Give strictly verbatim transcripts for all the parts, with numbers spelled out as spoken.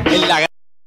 En la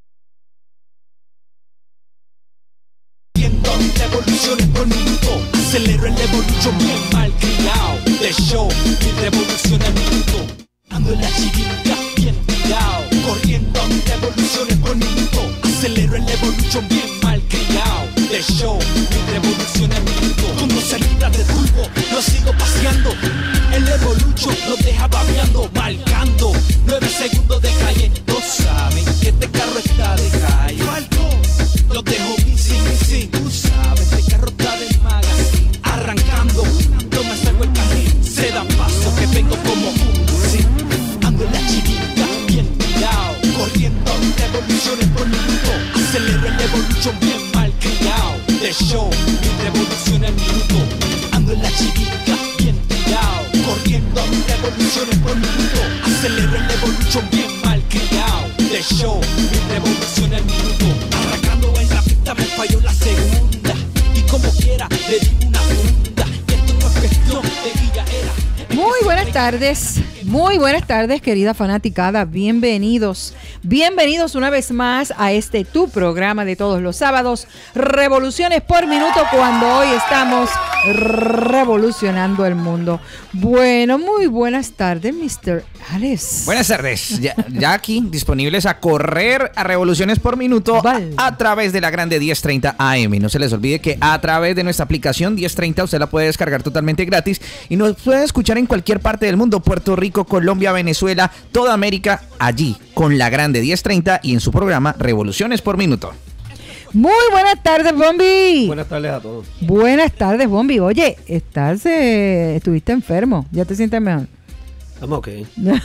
revoluciones por minuto, acelero el evolution bien mal criado. De show, mi revolución al minuto. Ando en la chiquita bien tirado, corriendo a mis revoluciones por minuto. Acelero el evolution bien mal criado. De show, mi revolución al minuto. Cuando se libra de turbo, lo sigo paseando. El evolution lo deja babeando, marcando nueve segundos de calle. No saben que este carro está de calle. Lo dejo missing, missing. Tú sabes, este carro está del magazine. Arrancando, no me saco el carril. Se dan paso que vengo como un sí. Ando en la chiquita bien tirado, corriendo a mis revoluciones por minuto. Acelero el evolution bien mal criado. De show, mi revolución al minuto. Ando en la chiquita bien tirado, corriendo a mis revoluciones por minuto. Acelero el evolution bien mal criado. De show, mi revolución al minuto. Arrancando en la pista me falló la segunda. Y como quiera, le di una funda. Esto no es cuestión de guillaera. Muy buenas tardes, muy buenas tardes, querida fanaticada. Bienvenidos, bienvenidos una vez más a este tu programa de todos los sábados, Revoluciones por Minuto, cuando hoy estamos revolucionando el mundo. Bueno, muy buenas tardes, mister Alex. Buenas tardes, ya, ya aquí disponibles a correr a Revoluciones por Minuto vale. a, a través de la grande diez treinta A M. No se les olvide que a través de nuestra aplicación diez treinta usted la puede descargar totalmente gratis y nos puede escuchar en cualquier parte del mundo, Puerto Rico, Colombia, Venezuela, toda América, allí con la grande diez treinta y en su programa Revoluciones por Minuto. Muy buenas tardes, Bombi. Buenas tardes a todos. Buenas tardes, Bombi. Oye, estás, eh, estuviste enfermo, ¿ya te sientes mejor? Estamos ok.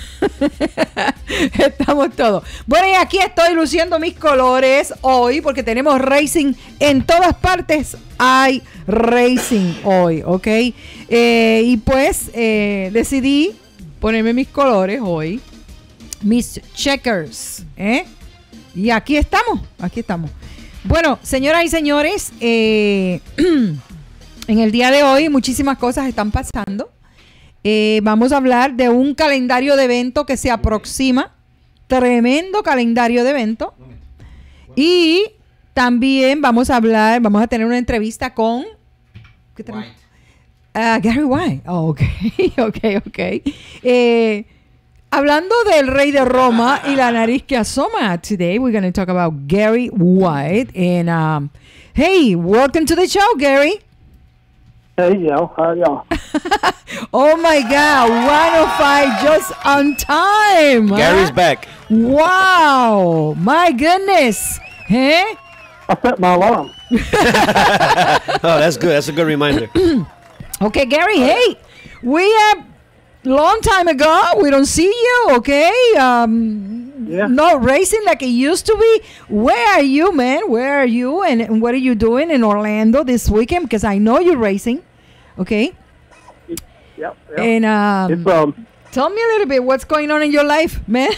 Estamos todos. Bueno, y aquí estoy luciendo mis colores hoy porque tenemos racing en todas partes. Hay racing hoy, ¿ok? Eh, y pues eh, decidí ponerme mis colores hoy, mis checkers, ¿eh? Y aquí estamos, aquí estamos. Bueno, señoras y señores, eh, en el día de hoy muchísimas cosas están pasando. Eh, vamos a hablar de un calendario de evento que se aproxima, tremendo calendario de evento. Y también vamos a hablar, vamos a tener una entrevista con ¿qué White. Uh, Gary White. Oh, ok, ok, ok. Eh, hablando del rey de Roma y la nariz que asoma, today we're going to talk about Gary White. And um, hey, welcome to the show, Gary. Hey, yo, how are y'all? Oh my God, one oh five just on time. Gary's huh? back. Wow, my goodness. Huh? I set my alarm. Oh, that's good. That's a good reminder. Okay, Gary, hey, we have long time ago, we don't see you, okay? Um, yeah. Not racing like it used to be. Where are you, man? Where are you? And, and what are you doing in Orlando this weekend? Because I know you're racing, okay? Yep, yep. And um, it's, um, tell me a little bit what's going on in your life, man.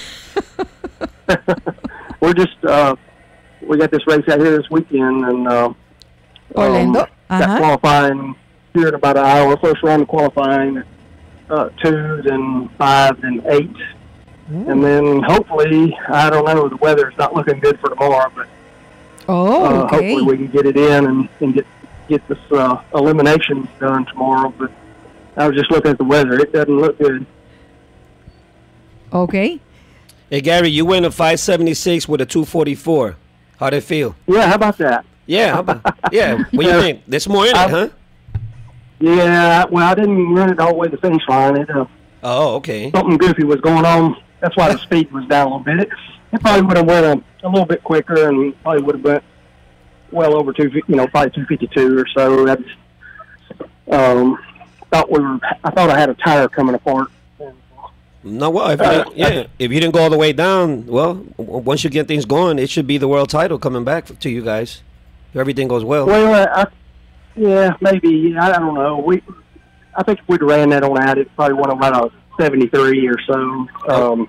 We're just, uh, we got this race out here this weekend, and uh, Orlando, um, uh-huh. got qualifying here in about an hour. First round of qualifying, uh, twos and fives and eights. Ooh. And then hopefully, I don't know, the weather's not looking good for tomorrow, but oh, uh, okay. hopefully we can get it in and, and get get this uh, elimination done tomorrow. But I was just looking at the weather; it doesn't look good. Okay. Hey, Gary, you went a five seventy-six with a two forty-four. How'd it feel? Yeah, how about that? Yeah, how about, yeah. What do you think? There's more in it, huh? Yeah, well, I didn't run it all the way to the finish line. It, uh, oh, okay. Something goofy was going on. That's why the speed was down a little bit. It, it probably would have went a, a little bit quicker, and probably would have went well over two, you know, probably two fifty-two or so. That's um, thought we were. I thought I had a tire coming apart. No, well, if uh, you, yeah, if you didn't go all the way down, well, w- once you get things going, it should be the world title coming back to you guys. If everything goes well. Well, I, yeah, maybe. I, I don't know. We, I think if we'd ran that on out, it probably went about a seventy-three or so. Um,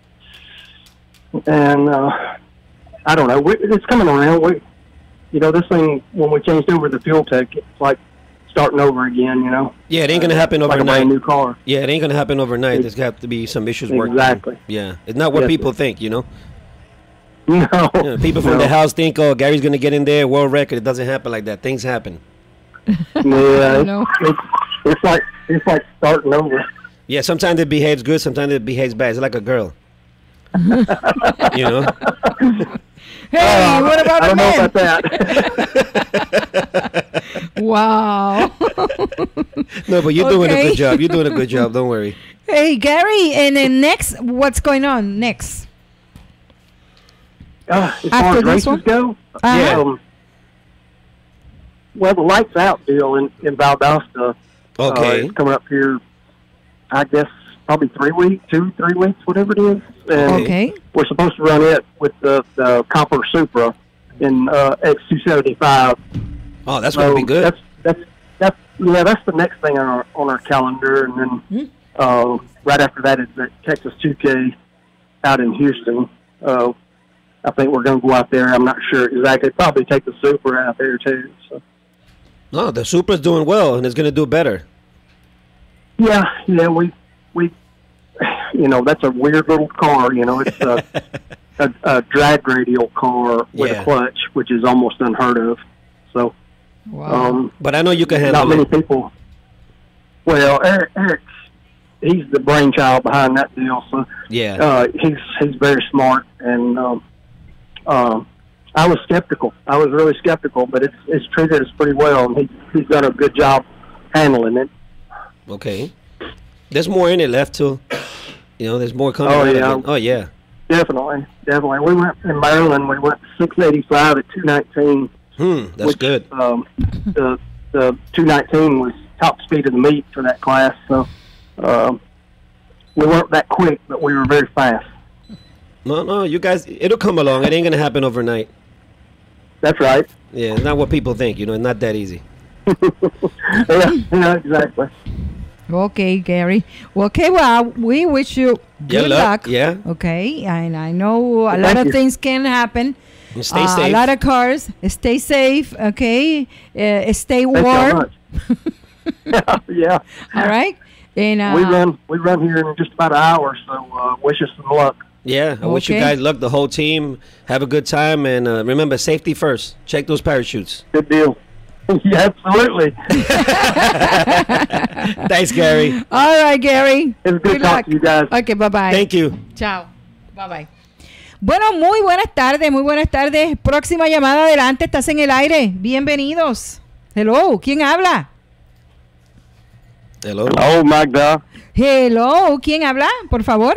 and uh, I don't know. We, it's coming around. We, you know, this thing when we changed over the fuel tech, it's like starting over again, you know. Yeah, it ain't gonna happen uh, overnight. Like a brand new car. Yeah, it ain't gonna happen overnight. There's got to be some issues working. Exactly. Yeah, it's not what yes, people sir. think, you know. No. Yeah, people from no. the house think, oh, Gary's going to get in there, world record. It doesn't happen like that. Things happen. Yeah, it's, No. it's, it's like it's like starting over. Yeah, sometimes it behaves good, sometimes it behaves bad. It's like a girl. You know? Hey, Uh, what about I the don't know men? about that. Wow. No, but you're doing a Okay. good job. You're doing a good job. Don't worry. Hey, Gary, and then next, what's going on next? Uh, as After far as this races one? go, Uh-huh. um, well, the Lights Out deal in, in Valdosta Okay. uh, is coming up here, I guess, probably three weeks, two, three weeks, whatever it is. And Okay. we're supposed to run it with the, the Copper Supra in uh, X two seventy-five. Oh, that's going to be good. That's, that's, that's, yeah, that's the next thing on our, on our calendar. And then Hmm. uh, right after that is the Texas two K out in Houston. Uh, I think we're going to go out there. I'm not sure exactly. Probably take the Super out there, too. So. No, the Supra's doing well, and it's going to do better. Yeah, yeah, we, we, you know, that's a weird little car. You know, it's a, a, a drag radial car with Yeah. a clutch, which is almost unheard of. So, Wow. um, But I know you can handle not many it. people. Well, Eric, Eric's, he's the brainchild behind that deal. So, Yeah. uh, he's he's very smart, and um, um, I was skeptical. I was really skeptical, but it's it's treated us pretty well, and he he's done a good job handling it. Okay. There's more in it left, too. You know, there's more coming Oh, out of yeah. it. Oh, yeah. Definitely, definitely. We went in Maryland. We went six eighty-five at two nineteen. Hmm, that's which, good. Um, the the two nineteen was top speed of the meet for that class. So um, we weren't that quick, but we were very fast. No, no, you guys, it'll come along. It ain't going to happen overnight. That's right. Yeah, it's not what people think. You know, it's not that easy. yeah, yeah, exactly. Okay, Gary. Okay, well, we wish you Yeah, good luck. luck. Yeah. Okay, and I know a Well, lot thank of you. things can happen. And stay Uh, safe. A lot of cars. Stay safe. Okay. Uh, stay Thank you warm. much. yeah, yeah. All right. And uh, we run we run here in just about an hour, so uh, wish us some luck. Yeah, I wish you Okay. guys luck, the whole team. Have a good time, and uh, remember, safety first. Check those parachutes. Good deal. yeah, absolutely. Thanks, Gary. All right, Gary. It's good luck. talking to you guys. Okay, bye bye. Thank you. Chao. Bye bye. Bueno, muy buenas tardes, muy buenas tardes. Próxima llamada adelante, estás en el aire. Bienvenidos. Hello, ¿quién habla? Hello. Hello, Magda. Hello, ¿quién habla? Por favor.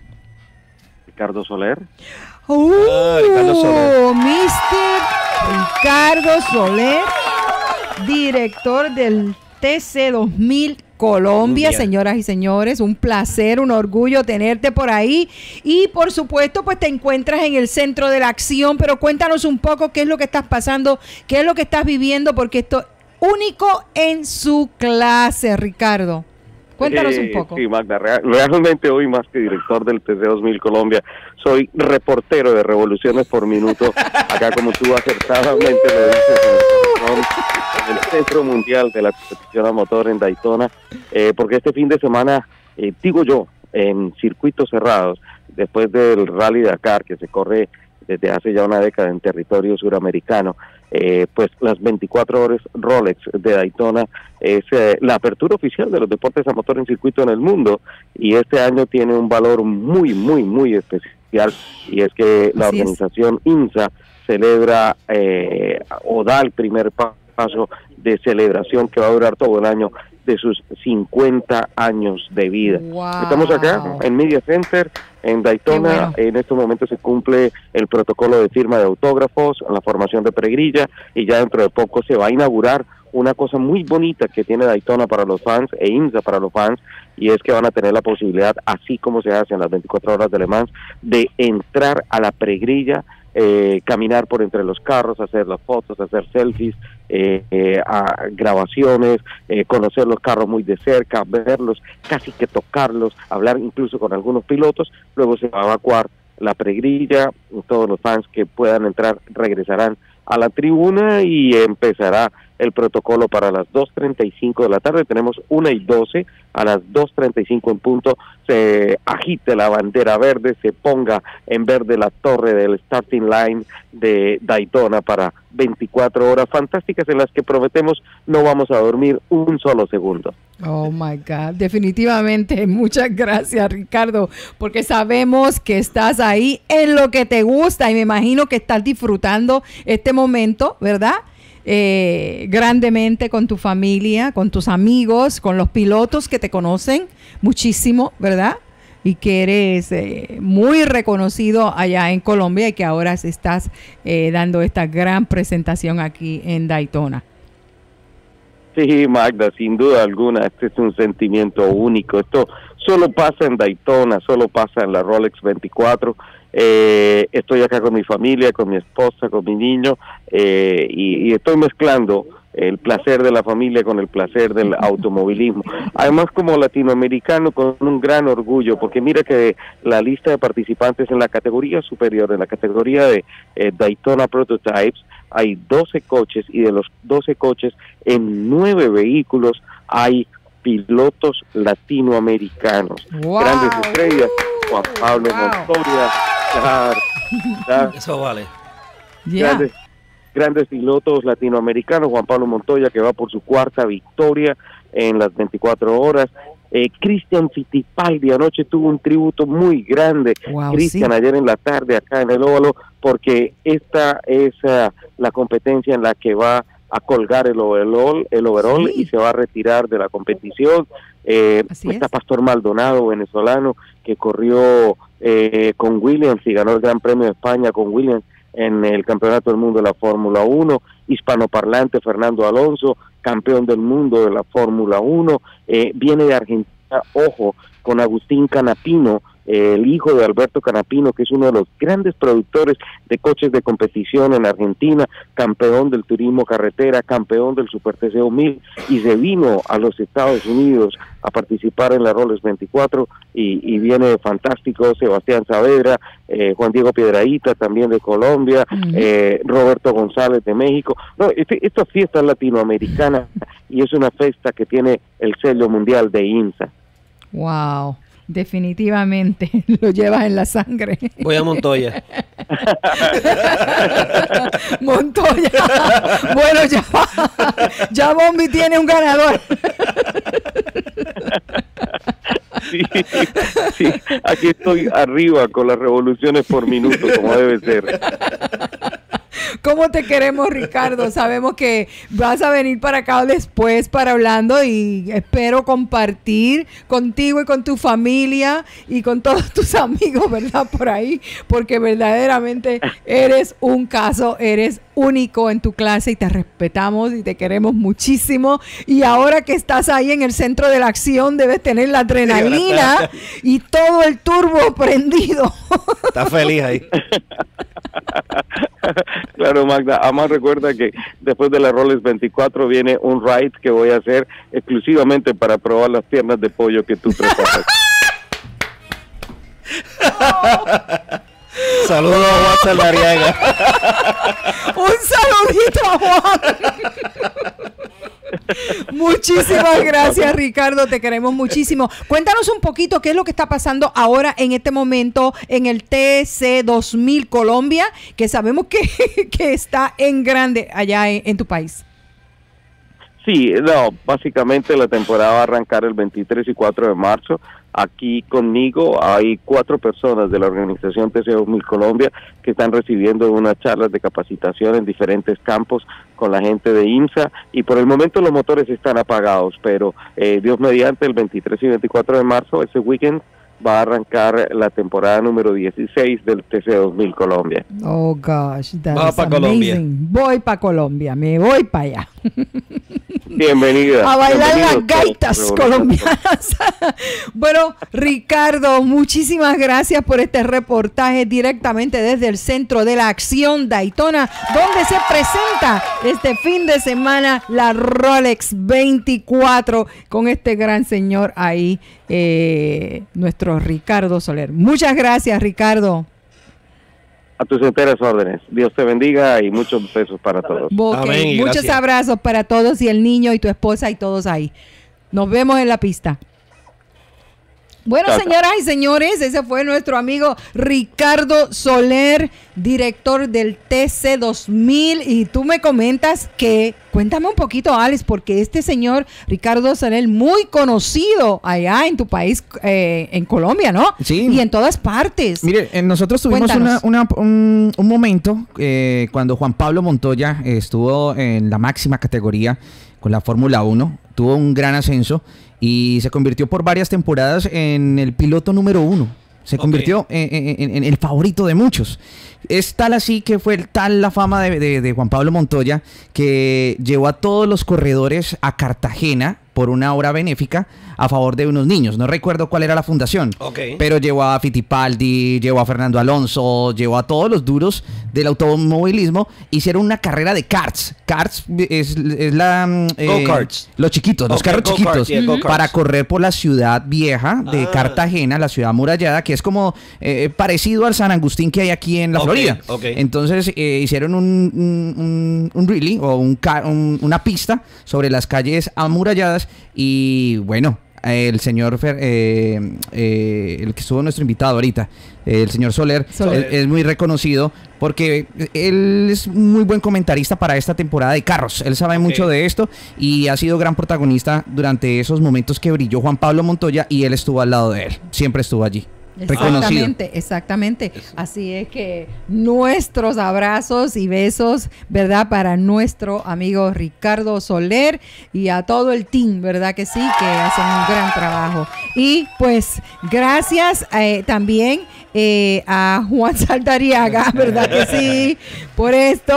Ricardo Soler. Uh, Ah, Ricardo Soler. mister Ricardo Soler, director del T C dos mil Colombia, Yeah. señoras y señores, un placer, un orgullo tenerte por ahí y por supuesto pues te encuentras en el centro de la acción, pero cuéntanos un poco qué es lo que estás pasando, qué es lo que estás viviendo, porque esto es único en su clase, Ricardo. Cuéntanos un Eh, poco. Sí, Magda, rea- realmente hoy más que director del T C dos mil Colombia, soy reportero de Revoluciones por Minuto, acá como tú acertadamente lo dices, en el corazón, en el Centro Mundial de la Competición a Motor en Daytona, eh, porque este fin de semana, eh, digo yo, en circuitos cerrados, después del Rally Dakar que se corre desde hace ya una década en territorio suramericano, eh, pues las veinticuatro horas Rolex de Daytona es eh, la apertura oficial de los deportes a motor en circuito en el mundo, y este año tiene un valor muy, muy, muy especial, y es que la Así es. organización INSA celebra eh, o da el primer pa- paso de celebración que va a durar todo el año de sus cincuenta años de vida. Wow. Estamos acá en Media Center, en Daytona. Qué bueno. En este momento se cumple el protocolo de firma de autógrafos, la formación de peregrilla, y ya dentro de poco se va a inaugurar una cosa muy bonita que tiene Daytona para los fans e INSA para los fans, y es que van a tener la posibilidad, así como se hace en las veinticuatro horas de Le Mans, de entrar a la peregrilla, eh, caminar por entre los carros, hacer las fotos, hacer selfies, eh, eh, a grabaciones, eh, conocer los carros muy de cerca, verlos, casi que tocarlos, hablar incluso con algunos pilotos. Luego se va a evacuar la peregrilla, todos los fans que puedan entrar regresarán a la tribuna y empezará el protocolo para las dos treinta y cinco de la tarde. Tenemos una y doce, a las dos treinta y cinco en punto se agite la bandera verde, se ponga en verde la torre del starting line de Daytona para veinticuatro horas fantásticas en las que prometemos no vamos a dormir un solo segundo. Oh my God, definitivamente, muchas gracias Ricardo, porque sabemos que estás ahí en lo que te gusta y me imagino que estás disfrutando este momento, ¿verdad? Eh, grandemente con tu familia, con tus amigos, con los pilotos que te conocen muchísimo, ¿verdad? Y que eres eh, muy reconocido allá en Colombia y que ahora estás eh, dando esta gran presentación aquí en Daytona. Sí, Magda, sin duda alguna, este es un sentimiento único. Esto solo pasa en Daytona, solo pasa en la Rolex veinticuatro. Eh, estoy acá con mi familia, con mi esposa, con mi niño, eh, y, y estoy mezclando el placer de la familia con el placer del automovilismo. Además, como latinoamericano, con un gran orgullo, porque mira que la lista de participantes en la categoría superior, en la categoría de eh, Daytona Prototypes, hay doce coches, y de los doce coches, en nueve vehículos hay pilotos latinoamericanos. Wow. Grandes estrellas, Juan Pablo Wow. Montoya, Char, Char, Eso vale. Yeah. grandes, grandes pilotos latinoamericanos. Juan Pablo Montoya, que va por su cuarta victoria en las veinticuatro horas. Eh, Cristian Fittipaldi anoche tuvo un tributo muy grande. Wow, Cristian, sí. ayer en la tarde acá en el óvalo, porque esta es uh, la competencia en la que va a colgar el overall, el overall Sí. y se va a retirar de la competición. Eh, Así está es. Pastor Maldonado, venezolano, que corrió eh, con Williams y ganó el Gran Premio de España con Williams en el Campeonato del Mundo de la Fórmula uno. Hispanoparlante Fernando Alonso, campeón del mundo de la Fórmula uno. Eh, viene de Argentina, ojo, con Agustín Canapino, eh, el hijo de Alberto Canapino, que es uno de los grandes productores de coches de competición en Argentina, campeón del turismo carretera, campeón del Super T C dos mil, y se vino a los Estados Unidos a participar en la Rolex veinticuatro, y, y viene fantástico. Sebastián Saavedra, eh, Juan Diego Piedrahíta, también de Colombia, Uh-huh. eh, Roberto González de México. No, este, esta fiesta es latinoamericana y es una fiesta que tiene el sello mundial de IMSA. Wow, definitivamente lo llevas en la sangre. Voy a Montoya. Montoya. Bueno, ya, ya Bombi tiene un ganador. Sí, sí, aquí estoy arriba con las revoluciones por minuto, como debe ser. ¿Cómo te queremos, Ricardo? Sabemos que vas a venir para acá después para hablando, y espero compartir contigo y con tu familia y con todos tus amigos, ¿verdad? Por ahí, porque verdaderamente eres un caso, eres único en tu clase y te respetamos y te queremos muchísimo. Y ahora que estás ahí en el centro de la acción, debes tener la adrenalina y todo el turbo prendido. Está feliz ahí. Claro, Magda, además recuerda que después de la Rolex veinticuatro viene un ride que voy a hacer exclusivamente para probar las piernas de pollo que tú preparas. Saludos a Juan Salariaga. Un saludito a Juan. Muchísimas gracias, Ricardo, te queremos muchísimo. Cuéntanos un poquito qué es lo que está pasando ahora en este momento en el T C dos mil Colombia, que sabemos que, que está en grande allá en, en tu país. Sí, no, básicamente la temporada va a arrancar el veintitrés y cuatro de marzo. Aquí conmigo hay cuatro personas de la organización T C dos mil Colombia que están recibiendo unas charlas de capacitación en diferentes campos con la gente de IMSA, y por el momento los motores están apagados, pero eh, Dios mediante, el veintitrés y veinticuatro de marzo, ese weekend, va a arrancar la temporada número dieciséis del T C dos mil Colombia. Oh gosh, that Va is pa' Colombia. amazing. Voy para Colombia, me voy para allá. Bienvenida. A bailar las Bienvenidos todos, gaitas revolucionarios. colombianas. Bueno, Ricardo, muchísimas gracias por este reportaje directamente desde el Centro de la Acción Daytona, donde se presenta este fin de semana la Rolex veinticuatro con este gran señor ahí, eh, nuestro Ricardo Soler. Muchas gracias, Ricardo. a tus enteras órdenes. Dios te bendiga y muchos besos para todos. Okay. Muchos gracias. Abrazos para todos y el niño y tu esposa y todos ahí. Nos vemos en la pista. Bueno, Chata. Señoras y señores, ese fue nuestro amigo Ricardo Soler, director del T C dos mil. Y tú me comentas que, cuéntame un poquito, Alex, porque este señor Ricardo Soler, muy conocido allá en tu país, eh, en Colombia, ¿no? Sí. Y en todas partes. Mire, eh, nosotros tuvimos una, una, un, un momento eh, cuando Juan Pablo Montoya estuvo en la máxima categoría con la Fórmula uno, tuvo un gran ascenso y se convirtió por varias temporadas en el piloto número uno. Se okay. convirtió en, en, en el favorito de muchos. Es tal así que fue tal la fama de, de, de Juan Pablo Montoya que llevó a todos los corredores a Cartagena por una obra benéfica a favor de unos niños. No recuerdo cuál era la fundación, okay. pero llevó a Fittipaldi, llevó a Fernando Alonso, llevó a todos los duros del automovilismo. Hicieron una carrera de karts. Karts es, es la... Eh, Go-karts. Los chiquitos, los okay, carros chiquitos. Yeah, uh-huh. Para correr por la ciudad vieja de ah. Cartagena, la ciudad amurallada, que es como eh, parecido al San Agustín que hay aquí en la okay, Florida. Okay. Entonces eh, hicieron un, un, un, un rally o un, un, una pista sobre las calles amuralladas y bueno... El señor, eh, eh, el que estuvo nuestro invitado ahorita, eh, el señor Soler, Soler. Es, es muy reconocido porque él es muy buen comentarista para esta temporada de carros. Él sabe okay. mucho de esto y ha sido gran protagonista durante esos momentos que brilló Juan Pablo Montoya y él estuvo al lado de él. Siempre estuvo allí. Exactamente, exactamente. Así es que nuestros abrazos y besos, ¿verdad? Para nuestro amigo Ricardo Soler y a todo el team, ¿verdad? Que sí, que hacen un gran trabajo. Y pues gracias eh, también eh, a Juan Saldarriaga, ¿verdad que sí? Por esto.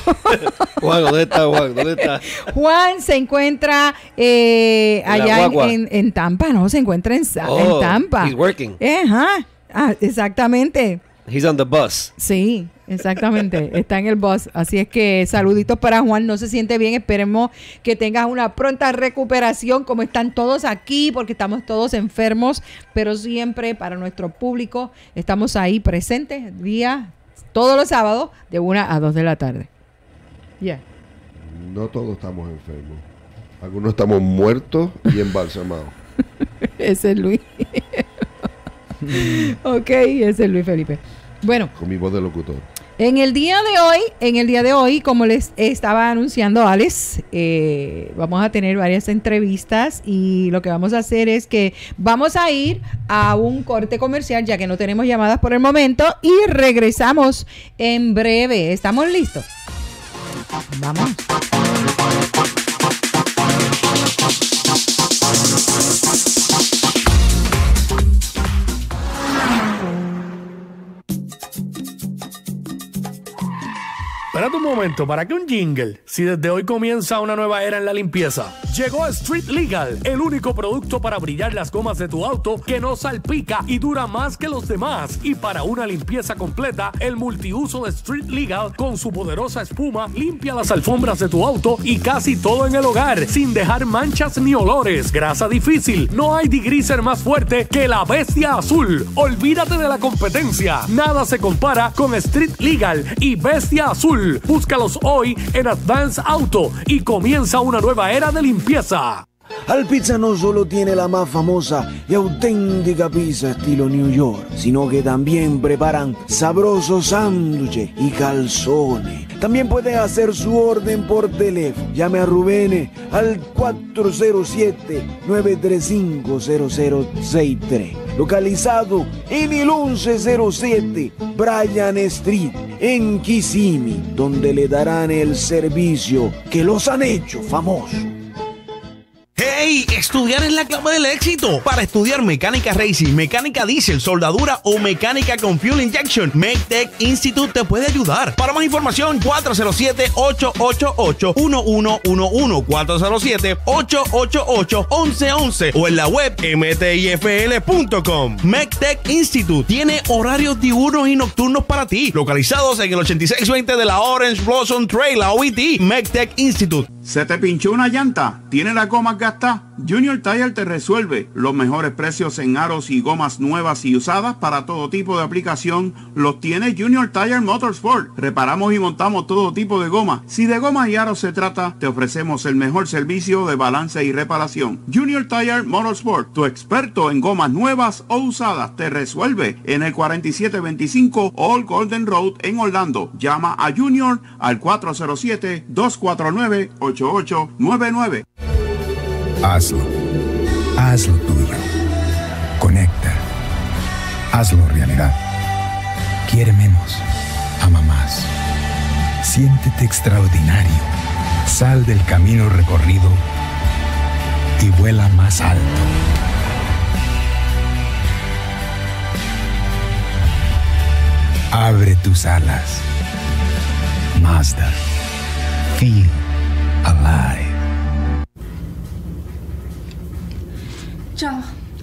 Juan, ¿dónde está Juan? ¿Dónde está? Juan se encuentra eh, allá en, en, en Tampa, ¿no? Se encuentra en, oh, en Tampa. He's working. Ajá. Ah, exactamente. He's on the bus. Sí, exactamente. Está en el bus. Así es que saluditos para Juan. No se siente bien. Esperemos que tengas una pronta recuperación, como están todos aquí, porque estamos todos enfermos. Pero siempre para nuestro público estamos ahí presentes día, todos los sábados, de una a dos de la tarde. Ya. Yeah. No todos estamos enfermos. Algunos estamos muertos y embalsamados. Ese es Luis. Ok, ese es Luis Felipe. Bueno, con mi voz de locutor. En el día de hoy, en el día de hoy, como les estaba anunciando Alex, eh, vamos a tener varias entrevistas y lo que vamos a hacer es que vamos a ir a un corte comercial, ya que no tenemos llamadas por el momento, y regresamos en breve. ¿Estamos listos? Vamos. Espérate un momento, ¿para qué un jingle? Si desde hoy comienza una nueva era en la limpieza. Llegó Street Legal, el único producto para brillar las gomas de tu auto que no salpica y dura más que los demás. Y para una limpieza completa, el multiuso de Street Legal con su poderosa espuma limpia las alfombras de tu auto y casi todo en el hogar, sin dejar manchas ni olores. Grasa difícil, no hay degreaser más fuerte que la Bestia Azul. Olvídate de la competencia, nada se compara con Street Legal y Bestia Azul. Búscalos hoy en Advance Auto y comienza una nueva era de limpieza. Alpizza no solo tiene la más famosa y auténtica pizza estilo New York, sino que también preparan sabrosos sándwiches y calzones. También puede hacer su orden por teléfono. Llame a Rubén al cuatro cero siete, nueve tres cinco, cero cero seis tres. Localizado en el once cero siete Bryan Street, en Kissimmee, donde le darán el servicio que los han hecho famosos. ¡Hey! Estudiar es la clave del éxito. Para estudiar mecánica racing, mecánica diésel, soldadura o mecánica con fuel injection, MECTEC Institute te puede ayudar. Para más información, cuatro cero siete, ocho ocho ocho, uno uno uno uno, cuatro cero siete, ocho ocho ocho, once once o en la web m t i f l punto com. MECTEC Institute tiene horarios diurnos y nocturnos para ti, localizados en el ochenta y seis veinte de la Orange Blossom Trail, la O E T. MECTEC Institute. ¿Se te pinchó una llanta? ¿Tiene las gomas gastadas? Junior Tire te resuelve. Los mejores precios en aros y gomas nuevas y usadas para todo tipo de aplicación los tiene Junior Tire Motorsport. Reparamos y montamos todo tipo de goma. Si de gomas y aros se trata, te ofrecemos el mejor servicio de balance y reparación. Junior Tire Motorsport, tu experto en gomas nuevas o usadas, te resuelve en el cuarenta y siete veinticinco Old Golden Road en Orlando. Llama a Junior al cuatro cero siete, dos cuatro nueve, ocho ocho nueve nueve. Hazlo. Hazlo tuyo. Conecta. Hazlo realidad. Quiere menos. Ama más. Siéntete extraordinario. Sal del camino recorrido y vuela más alto. Abre tus alas. Mazda. Feel alive. Chao.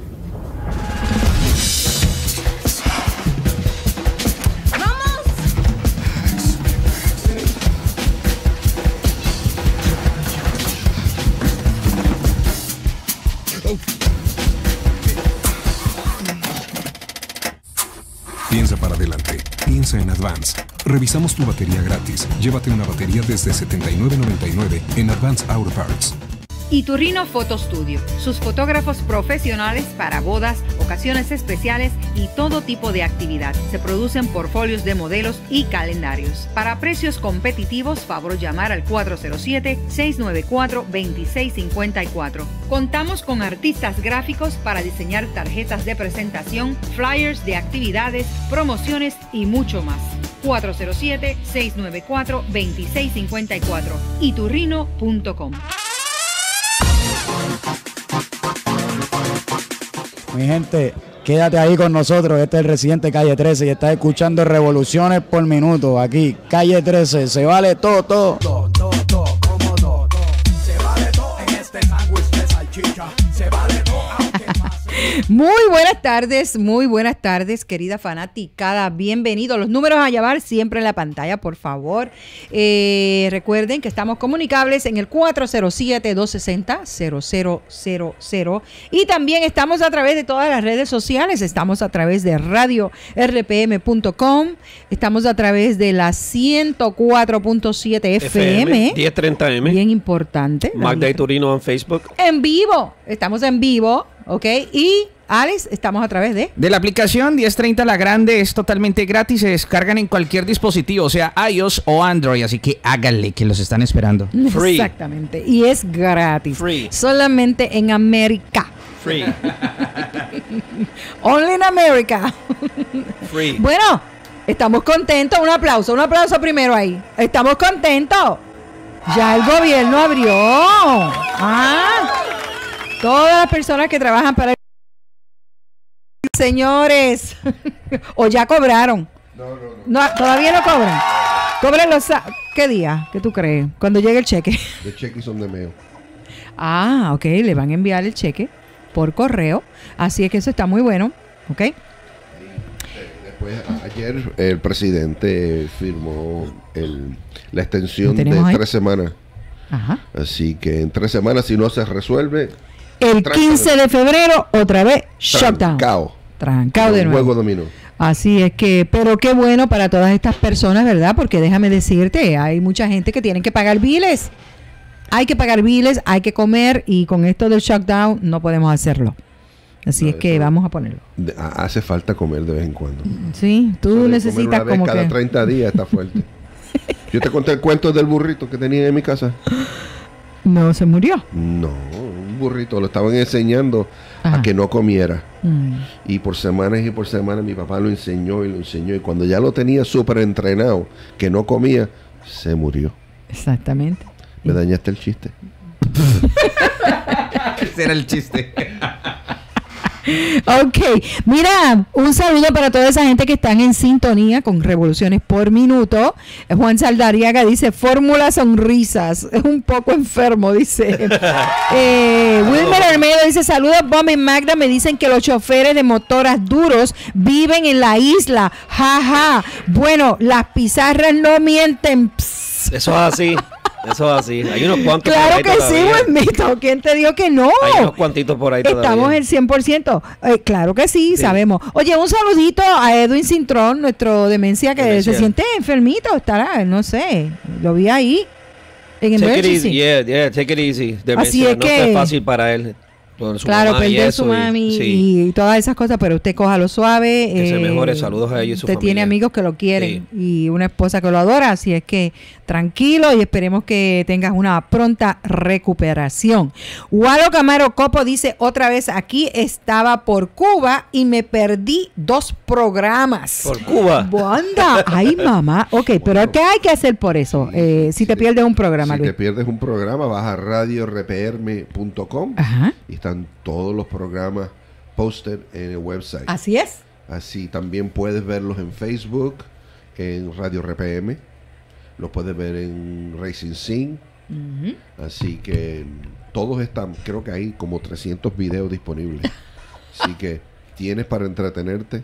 Piensa para adelante. Piensa en Advance. Revisamos tu batería gratis. Llévate una batería desde setenta y nueve noventa y nueve en Advance Auto Parts. Iturrino Photo Studio, sus fotógrafos profesionales para bodas, ocasiones especiales y todo tipo de actividad. Se producen portfolios de modelos y calendarios. Para precios competitivos, favor llamar al cuatro cero siete, seis nueve cuatro, dos seis cinco cuatro. Contamos con artistas gráficos para diseñar tarjetas de presentación, flyers de actividades, promociones y mucho más. cuatro cero siete, seis nueve cuatro, dos seis cinco cuatro. iturrino punto com. Mi gente, quédate ahí con nosotros. Este es el Residente Calle trece y estás escuchando Revoluciones por Minuto. Aquí, Calle trece, se vale todo, todo. Todo, todo, todo, como todo, todo. Se vale todo en este sándwich de salchicha. Se vale todo, aunque más. Muy buenas tardes, muy buenas tardes, querida fanaticada. Bienvenidos. Los números a llamar siempre en la pantalla, por favor. Eh, recuerden que estamos comunicables en el cuatro cero siete, dos seis cero, cero cero cero cero. Y también estamos a través de todas las redes sociales. Estamos a través de radio r p m punto com. Estamos a través de la ciento cuatro punto siete F M. diez treinta M. Bien importante. Magda Iturrino en Facebook. En vivo. Estamos en vivo. Ok, y Alex, estamos a través de... De la aplicación diez treinta La Grande, es totalmente gratis, se descargan en cualquier dispositivo, o sea, iOS o Android, así que háganle que los están esperando. Free. Exactamente, y es gratis. Free. Solamente en América. Free. Only in America. Free. Bueno, estamos contentos, un aplauso, un aplauso primero ahí. Estamos contentos. Ya el gobierno abrió. Ah... Todas las personas que trabajan para el... Señores, o ya cobraron. No, no, no. No, todavía no cobran. Cobran los... ¿Qué día? ¿Qué tú crees? Cuando llegue el cheque. The cheques son de mail. Ah, ok. Le van a enviar el cheque por correo. Así es que eso está muy bueno. Ok. Después, ayer el presidente firmó el, la extensión de ahí? tres semanas. Ajá. Así que en tres semanas, si no se resuelve... El quince de febrero, otra vez, shutdown. Trancao. Trancao de nuevo. Juego dominó. Así es que, pero qué bueno para todas estas personas, ¿verdad? Porque déjame decirte, hay mucha gente que tiene que pagar biles. Hay que pagar biles, hay que comer y con esto del shutdown no podemos hacerlo. Así no, es que vamos a ponerlo. De, hace falta comer de vez en cuando. Sí, tú necesitas comer una vez como cada que... treinta días está fuerte. Yo te conté el cuento del burrito que tenía en mi casa. No, se murió. No, un burrito, lo estaban enseñando Ajá. a que no comiera. Mm. Y por semanas y por semanas mi papá lo enseñó y lo enseñó. Y cuando ya lo tenía súper entrenado, que no comía, se murió. Exactamente. Me dañaste el chiste. Ese era el chiste. Ok, mira, un saludo para toda esa gente que están en sintonía con Revoluciones por Minuto. Juan Saldariaga dice, fórmula sonrisas, es un poco enfermo, dice. eh, Wilmer Hermedo dice, saludos Bob y Magda, me dicen que los choferes de motoras duros viven en la isla, jaja. Ja. Bueno, las pizarras no mienten. Psst. Eso es así. Eso es así. Hay unos cuantos Claro por que ahí sí, todavía. Buenmito. ¿Quién te dijo que no? Hay unos cuantitos por ahí todavía. Estamos en cien por ciento. Eh, claro que sí, Sí. sabemos. Oye, un saludito a Edwin Cintrón, nuestro demencia que Demencia. se siente enfermito. Estará, no sé. Lo vi ahí. En Take it emergency. easy, yeah, yeah, take it easy. Demencia, Así es no que- fue fácil para él. Con su Claro, mamá y perder eso, su y- mami y, sí. todas esas cosas, pero usted cójalo suave. Que se eh, mejore. Saludos a ella y su Usted tiene familia. amigos que lo quieren y una esposa que lo adora, así es que tranquilo y esperemos que tengas una pronta recuperación. Walo Camaro Copo dice otra vez, aquí estaba por Cuba y me perdí dos programas. Por Cuba. Banda, ay mamá. Ok, pero ¿qué hay que hacer por eso? Eh, si te pierdes un programa, Si Luis. te pierdes un programa, vas a radio r p r punto com Ajá. y están todos los programas posted en el website. Así es. Así también puedes verlos en Facebook, en Radio R P M, los puedes ver en Racing Scene. Ujú. Así que todos están, creo que hay como trescientos videos disponibles. Así que tienes para entretenerte.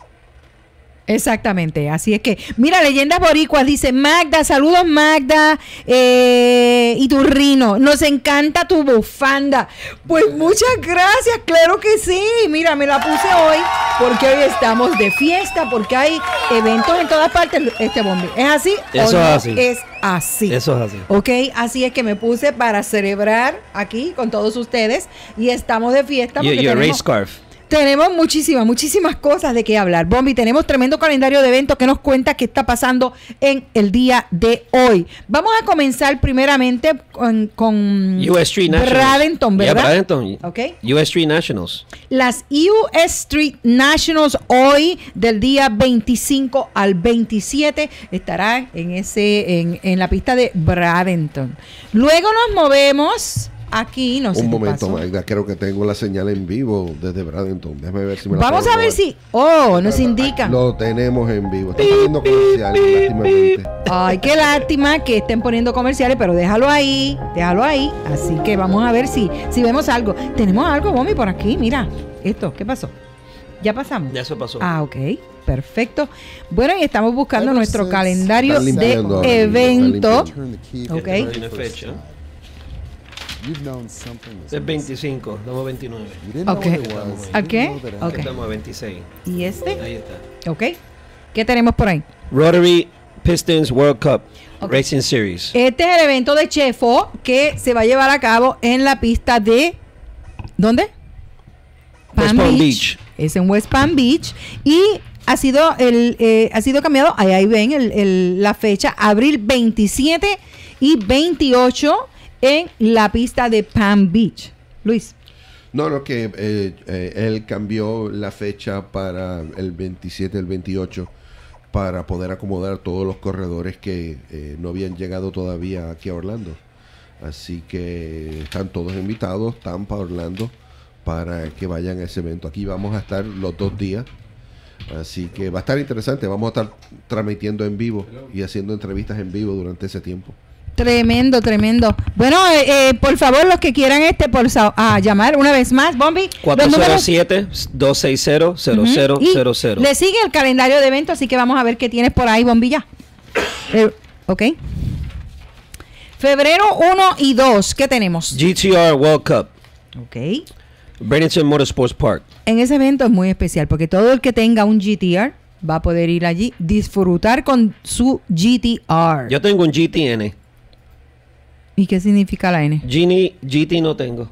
Exactamente, así es que, mira, Leyendas Boricuas dice, Magda, saludos Magda, eh, y tu Rino, nos encanta tu bufanda. Pues muchas gracias, claro que sí, mira, me la puse hoy porque hoy estamos de fiesta, porque hay eventos en todas partes, este bombi. ¿Es así? Eso o es no así. Es así. Eso es así. Ok, así es que me puse para celebrar aquí con todos ustedes y estamos de fiesta. Y, porque y a race tenemos- scarf. tenemos muchísimas, muchísimas cosas de qué hablar. Bombi, tenemos tremendo calendario de eventos que nos cuenta qué está pasando en el día de hoy. Vamos a comenzar primeramente con, con U S Street Nationals. Bradenton, Yeah, ¿verdad? Bradenton. Ok. U S Street Nationals. Las U S Street Nationals hoy del día veinticinco al veintisiete estarán en ese en, en la pista de Bradenton. Luego nos movemos aquí, no sé Un qué momento, pasó. Magda, creo que tengo la señal en vivo desde Bradenton. Déjame ver si me la Vamos puedo a ver robar. si, oh, nos indican. Lo tenemos en vivo. Están poniendo comerciales, lástimamente. Ay, qué lástima que estén poniendo comerciales, pero déjalo ahí, déjalo ahí. Así que vamos a ver si, si vemos algo. Tenemos algo, Bomi, por aquí, mira. Esto, ¿qué pasó? ¿Ya pasamos? Ya eso pasó. Ah, ok, perfecto. Bueno, y estamos buscando nuestro calendario Están de limpiando ahora, evento. están Ok. Hay una fecha. Es veinticinco, estamos a veintinueve. Ok. ¿A qué? Ok. Estamos a veintiséis. ¿Y este? Ahí está. Ok. ¿Qué tenemos por ahí? Rotary Pistons World Cup Racing Series. Este es el evento de Chefo que se va a llevar a cabo en la pista de... ¿Dónde? West Palm Beach. Es en West Palm Beach. Y ha sido, el, eh, ha sido cambiado, ahí, ahí ven el- el- la fecha, abril veintisiete y veintiocho en la pista de Palm Beach. Luis. No, no, que eh, eh, él cambió la fecha para el veintisiete, el veintiocho, para poder acomodar todos los corredores que eh, no habían llegado todavía aquí a Orlando. Así que están todos invitados, Tampa, Orlando, para que vayan a ese evento. Aquí vamos a estar los dos días. Así que va a estar interesante. Vamos a estar transmitiendo en vivo y haciendo entrevistas en vivo durante ese tiempo. Tremendo, tremendo. Bueno, eh, eh, por favor, los que quieran este por sa- a llamar una vez más, Bombi. cuatro los cero números- siete, dos seis cero, cero cero Ujú. Y cero cero. le sigue el calendario de eventos, así que vamos a ver qué tienes por ahí, Bombilla. Eh, ok. Febrero uno y dos, ¿qué tenemos? G T R World Cup. Ok. Bradenton Motorsports Park. En ese evento es muy especial porque todo el que tenga un G T R va a poder ir allí, disfrutar con su G T R. Yo tengo un G T N. ¿Y qué significa la N? Gini, G T no tengo.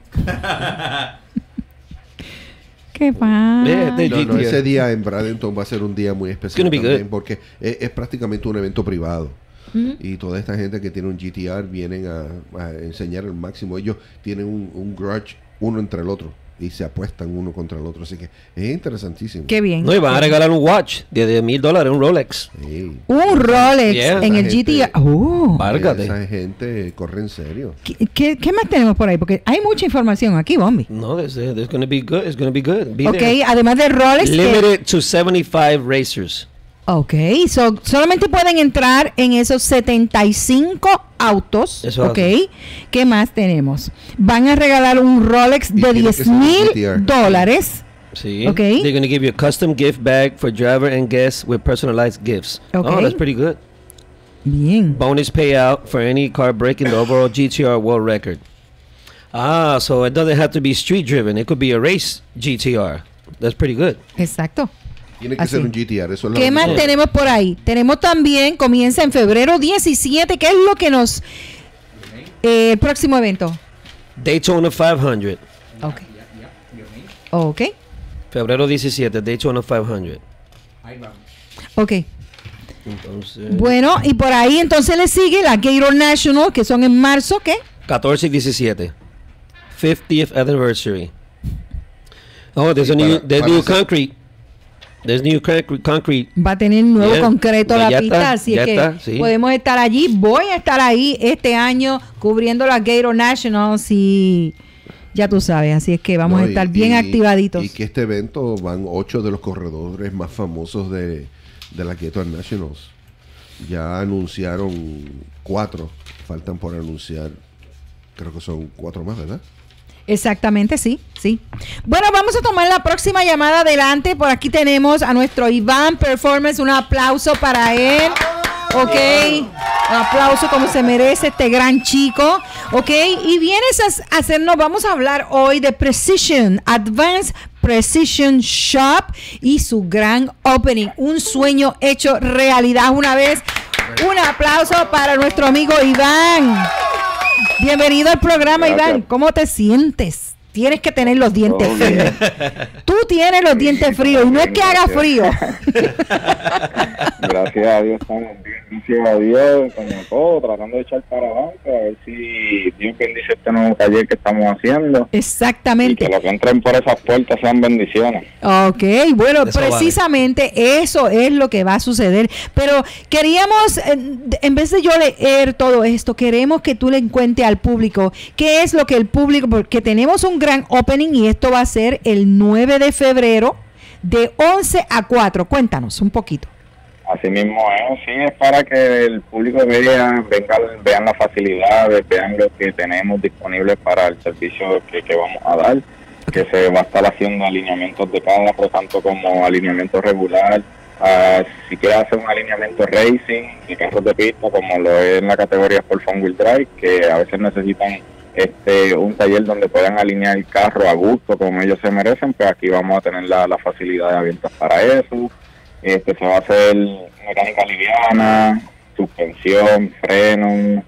¿Qué pasa? Eh, de No, G T no, R. ese día en Bradenton va a ser un día muy especial gonna be también good. porque es, es prácticamente un evento privado. Ujú. Y toda esta gente que tiene un G T R vienen a, a enseñar el máximo. Ellos tienen un, un grudge uno entre el otro y se apuestan uno contra el otro. Así que es interesantísimo. Qué bien. No, y van a regalar un watch de diez mil dólares, un Rolex. Un Rolex Yeah. en el Esa G T R. gente- Oh. Válgate. Esa gente corre en serio. ¿Qué, qué, qué más tenemos por ahí? Porque hay mucha información aquí, Bombi. No, there's, uh, there's going to be good. It's going to be good. Be Ok, there. además de Rolex. que- Limited to seventy-five racers. Ok, so, solamente pueden entrar en esos setenta y cinco autos. Eso Ok, hace. ¿qué más tenemos? Van a regalar un Rolex Y de tiene que diez ser un mil G T R. dólares. See? Ok. They're going to give you a custom gift bag for driver and guests with personalized gifts. Ok. Oh, that's pretty good. Bien. Bonus payout for any car breaking the overall G T R world record. Ah, so it doesn't have to be street driven. It could be a race G T R. That's pretty good. Exacto. Tiene que Así. ser un G T R. Eso es lo ¿Qué más único. tenemos por ahí? Tenemos también, comienza en febrero diecisiete. ¿Qué es lo que nos... Eh, el próximo evento? Daytona quinientos. Ok. Ok. Febrero diecisiete, Daytona quinientos. Ok. Entonces, Bueno, y por ahí entonces le sigue la Gator National, que son en marzo, ¿qué? catorce y diecisiete. fiftieth anniversary. Oh, there's a Y new, para- there's para new hacer- concrete. There's new concrete. concrete. Va a tener nuevo Yeah. concreto Ya la está, pista, así ya es que está, sí. podemos estar allí. Voy a estar ahí este año cubriendo la Gator Nationals y ya tú sabes, así es que vamos No, a estar y- bien y- activaditos. Y que este evento van ocho de los corredores más famosos de, de la Gator Nationals. Ya anunciaron cuatro, faltan por anunciar, creo que son cuatro más, ¿verdad? Exactamente, sí, sí. Bueno, vamos a tomar la próxima llamada adelante. Por aquí tenemos a nuestro Iván Performance. Un aplauso para él. Ok, un aplauso como se merece este gran chico. Ok, y vienes a hacernos, vamos a hablar hoy de Precision, Advanced Precision Shop y su gran opening. Un sueño hecho realidad una vez. Un aplauso para nuestro amigo Iván. Bienvenido al programa, Gracias. Iván. ¿Cómo te sientes? Tienes que tener los dientes Todo fríos. Tú tienes los dientes fríos y no es que haga frío. Gracias a Dios estamos bien, gracias a Dios, como todo, tratando de echar para adelante, a ver si Dios bendice este nuevo taller que estamos haciendo. Exactamente. Y que lo que entren por esas puertas sean bendiciones. Ok, bueno, Eso precisamente eso es lo que va a suceder. Pero queríamos, eh, en vez de yo leer todo esto, queremos que tú le cuentes al público qué es lo que el público, porque tenemos un gran opening y esto va a ser el nueve de febrero de once a cuatro. Cuéntanos un poquito. Así mismo es, sí, es para que el público vea, vengan, vean las facilidades, vean lo que tenemos disponible para el servicio que, que vamos a dar, que se va a estar haciendo alineamientos de carro, tanto como alineamiento regular. Uh, si quieres hacer un alineamiento racing de carros de pista, como lo es en la categoría Sport Front Wheel Drive, que a veces necesitan este un taller donde puedan alinear el carro a gusto, como ellos se merecen, pues aquí vamos a tener las la facilidades abiertas para eso. Este se va a hacer mecánica liviana, suspensión, freno,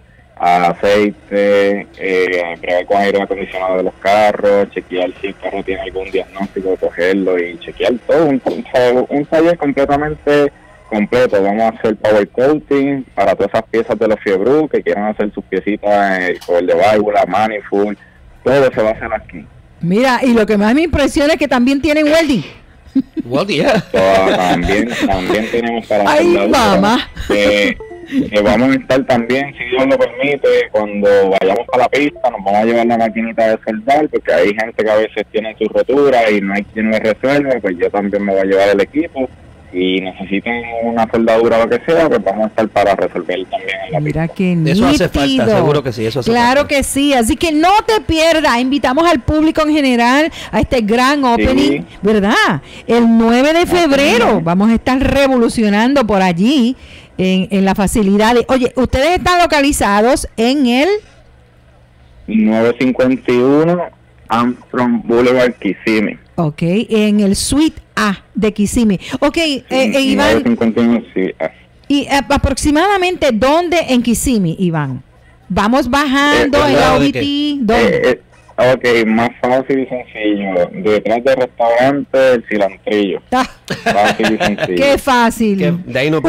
aceite, eh, bregar con aire acondicionado de los carros, chequear si el carro tiene algún diagnóstico, cogerlo y chequear todo, un, un, un taller completamente completo. Vamos a hacer power coating para todas esas piezas de los Fiebru que quieran hacer sus piecitas, eh, con el de válvula, manifold, todo se va a hacer aquí. Mira, y lo que más me impresiona es que también tienen welding. Welding, yeah. So, también, también tenemos para Ay, soldadura, mamá. que, que vamos a estar también, si Dios lo permite, cuando vayamos a la pista, nos vamos a llevar la maquinita de soldar, porque hay gente que a veces tiene sus roturas y no hay quien me resuelve, pues yo también me voy a llevar el equipo, y necesitan una soldadura o lo que sea, pues vamos a estar para resolver también en la Mira pista. qué Eso hace falta, nítido. seguro que sí, eso hace Claro falta. que sí, así que no te pierdas, invitamos al público en general a este gran opening, Sí. ¿verdad? El nueve de febrero vamos a estar revolucionando por allí en, en la facilidad. de- Oye, ustedes están localizados en el... novecientos cincuenta y uno Armstrong Boulevard, Kissimmee. Ok, en el Suite A de Kissimmee. Ok, eh, eh, Iván, novecientos cincuenta y uno, sí. ah. ¿y eh, aproximadamente dónde en Kissimmee, Iván? Vamos bajando Eh, en la ¿de O B T, qué? ¿dónde? Eh, eh, ok, más fácil y sencillo. Detrás del restaurante El Cilantrillo. Ah, Fácil y sencillo. qué fácil. De ahí no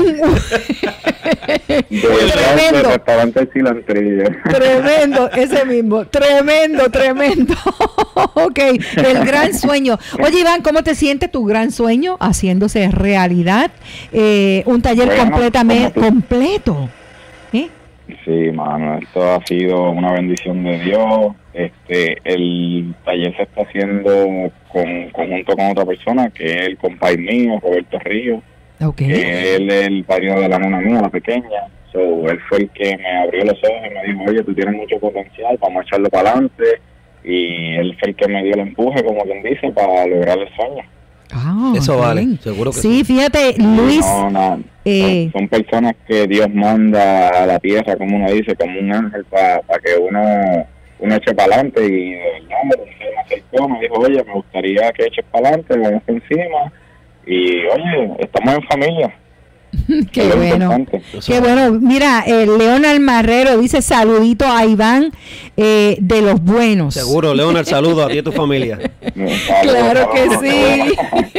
Detrás Tremendo. del restaurante El Cilantrillo. Tremendo, ese mismo, tremendo, tremendo. Ok, el gran sueño. Oye, Iván, ¿cómo te sientes tu gran sueño haciéndose realidad? Eh, un taller Bueno, completamente como tú- completo. ¿Eh? Sí, mano, esto ha sido una bendición de Dios. Este, el taller se está haciendo con conjunto con otra persona, que es el compadre mío, Roberto Ríos, Okay. que él es el padrino de la nena mía, la pequeña. So, él fue el que me abrió los ojos y me dijo, oye, tú tienes mucho potencial, vamos a echarlo para adelante. Y él fue el que me dio el empuje, como quien dice, para lograr el sueño. Ah, Eso vale, bien. seguro que sí. Sí, fíjate, Luis. No, no. Eh, son, son personas que Dios manda a la tierra, como uno dice, como un ángel para pa que uno uno eche para adelante. Y de verdad, se me acercó, me dijo, oye, me gustaría que eches para adelante, vamos encima. Y oye, estamos en familia. Qué bueno, qué bueno. Mira, eh, Leonard Marrero dice saludito a Iván eh, de los buenos. Seguro, Leonard, saludo a ti y a tu familia. Claro que sí.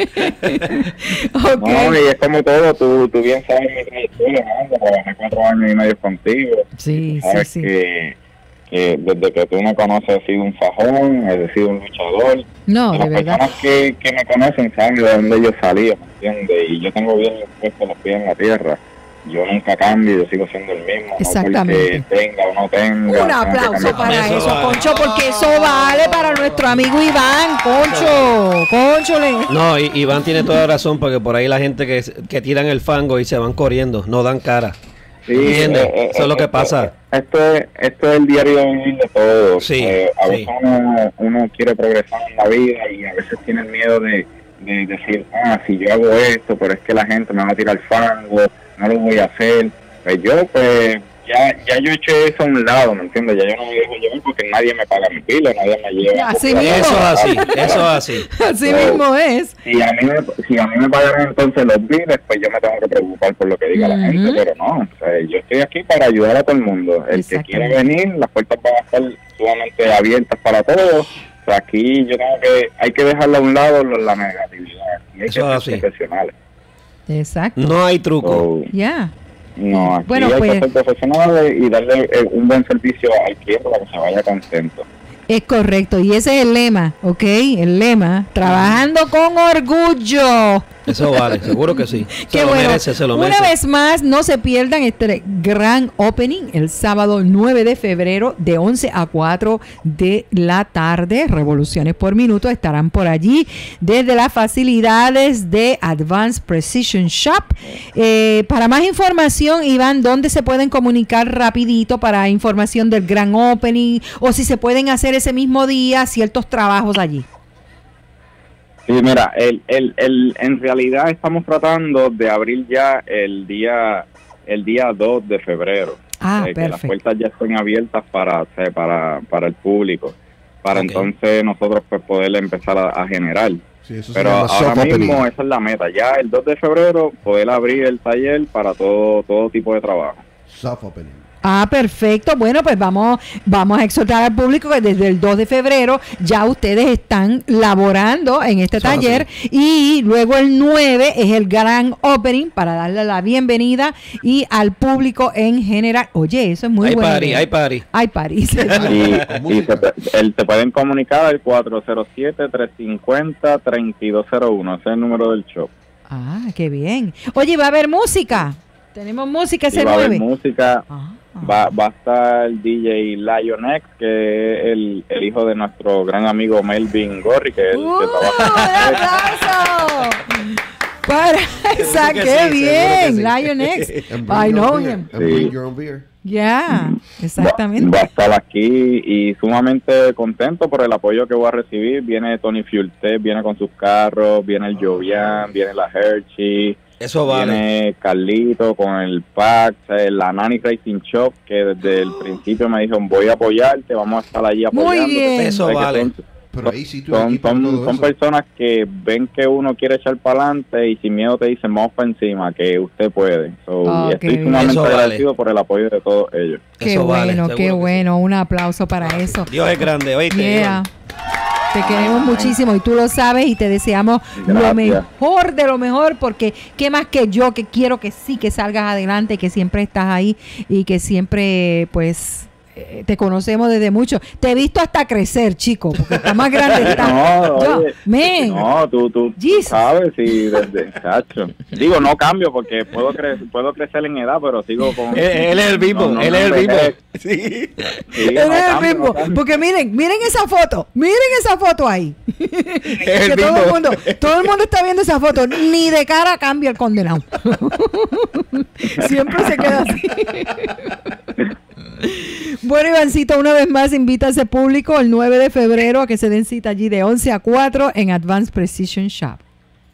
Okay. No, y es como todo, tú, tú bien sabes mi trayectoria, ¿no? Trabajé cuatro años y medio contigo. Sí, sabes sí, sí. Que, que desde que tú me conoces he sido un fajón, he sido un luchador. No, y de las verdad. personas que, que me conocen saben de dónde yo salí, ¿me entiendes? Y yo tengo bien puestos los pies en la tierra. Yo nunca cambio, yo sigo siendo el mismo. Exactamente. No porque tenga o no tenga. Un aplauso para eso, eso, vale. Concho, porque eso vale para nuestro amigo Iván, Concho, Conchole. No, y, Iván tiene toda razón, porque por ahí la gente que, que tiran el fango y se van corriendo, no dan cara. Sí, ¿Entiendes? eh, eh, Eso es lo que esto, pasa. Esto es, esto es el diario vivir de todos. Sí, eh, a sí. veces uno, uno quiere progresar en la vida y a veces tiene el miedo de, de decir, ah, si yo hago esto, pero es que la gente me va a tirar fango, no lo voy a hacer. Pues yo, pues, ya ya yo eché eso a un lado, ¿me entiendes? Ya yo no me dejo llevar porque nadie me paga mi pila, nadie me lleva. Así a mismo. Eso es así, eso es así. Así So, mismo es. Si a, mí me, si a mí me pagaran entonces los biles, pues yo me tengo que preocupar por lo que diga la gente, pero no, o sea, yo estoy aquí para ayudar a todo el mundo. El que quiere venir, las puertas van a estar sumamente abiertas para todos. O sea, aquí yo tengo que, hay que dejarle a un lado lo- la negatividad, y hay Eso que es ser así. profesionales. Exacto. No hay truco. So, Ya. no, aquí Bueno, hay pues- que ser profesionales y darle eh, un buen servicio al cliente para que se vaya contento. Es correcto, y ese es el lema, ¿ok? El lema, trabajando con orgullo. Eso vale, seguro que sí. Se Qué lo bueno. merece, se lo Una merece. vez más, no se pierdan este gran opening el sábado nueve de febrero de once a cuatro de la tarde. Revoluciones por minuto estarán por allí desde las facilidades de Advanced Precision Shop. Eh, para más información, Iván, ¿dónde se pueden comunicar rapidito para información del gran opening? O si se pueden hacer ese mismo día ciertos trabajos allí. Sí, mira, el, el, el, en realidad estamos tratando de abrir ya el día el día dos de febrero. Ah, eh, que las perfecto. puertas ya estén abiertas para, o sea, para, para el público, para Ok. entonces nosotros pues poder empezar a, a generar. Sí, eso se Pero llama ahora soft mismo opening. esa es la meta, ya el dos de febrero poder abrir el taller para todo todo tipo de trabajo. Soft opening. Ah, perfecto. Bueno, pues vamos, vamos a exhortar al público que desde el dos de febrero ya ustedes están laborando en este Eso es taller y luego el nueve es el gran opening para darle la bienvenida y al público en general. Oye, eso es muy Hay bueno. party, hay party. Hay party. Y, y se, el, te pueden comunicar al cuatro cero siete, tres cinco cero, tres dos cero uno, ese es el número del show. Ah, qué bien. Oye, ¿va a haber música? Tenemos música Y ese va a haber nueve. música, va, va a estar el D J Lion X, que es el, el hijo de nuestro gran amigo Melvin Gorri, que es el ¡Uh, que trabaja. un aplauso! Para esa, que qué sí, bien, seguro que sí. Lion X. And bring I your know own beer. him. And bring your own beer. Ya, exactamente. Va a estar aquí y sumamente contento por el apoyo que voy a recibir. Viene Tony Fiulté, viene con sus carros, viene el Jovian, viene la Hershey. Eso vale. Viene Carlito con el pack, eh, la Nani Racing Shop, que desde el principio me dijeron, voy a apoyarte, vamos a estar allí apoyando. bien. Eso vale. Pero ahí sí tú Son, equipas son, todo son eso. personas que ven que uno quiere echar para adelante y sin miedo te dicen, vamos para encima, que usted puede. So, Oh, y qué estoy bien. sumamente Eso vale. agradecido por el apoyo de todos ellos. Qué Eso vale, bueno, seguro qué que bueno. Un aplauso para eso. Dios es grande, oíste. Yeah. Iván. Te queremos muchísimo y tú lo sabes y te deseamos lo Gracias. mejor de lo mejor porque qué más que yo que quiero que sí que salgas adelante, que siempre estás ahí y que siempre pues eh, te conocemos desde mucho. Te he visto hasta crecer, chico, porque está más grande. Está. No, Yo, oye, men, no, tú, tú, tú Jesus. sabes, sí, desde, chacho. Digo, no cambio porque puedo, cre puedo crecer en edad, pero sigo con... Él, él es el mismo, No, no, él no, es el no, mismo. es- Sí. Sí, él no es el cambio, mismo. no cambio. Porque miren, miren esa foto, miren esa foto ahí. el que todo el mismo. mundo, todo el mundo está viendo esa foto, ni de cara cambia el condenado. Siempre se queda así. Bueno, Ivancito, una vez más invita a ese público el nueve de febrero a que se den cita allí de once a cuatro en Advanced Precision Shop.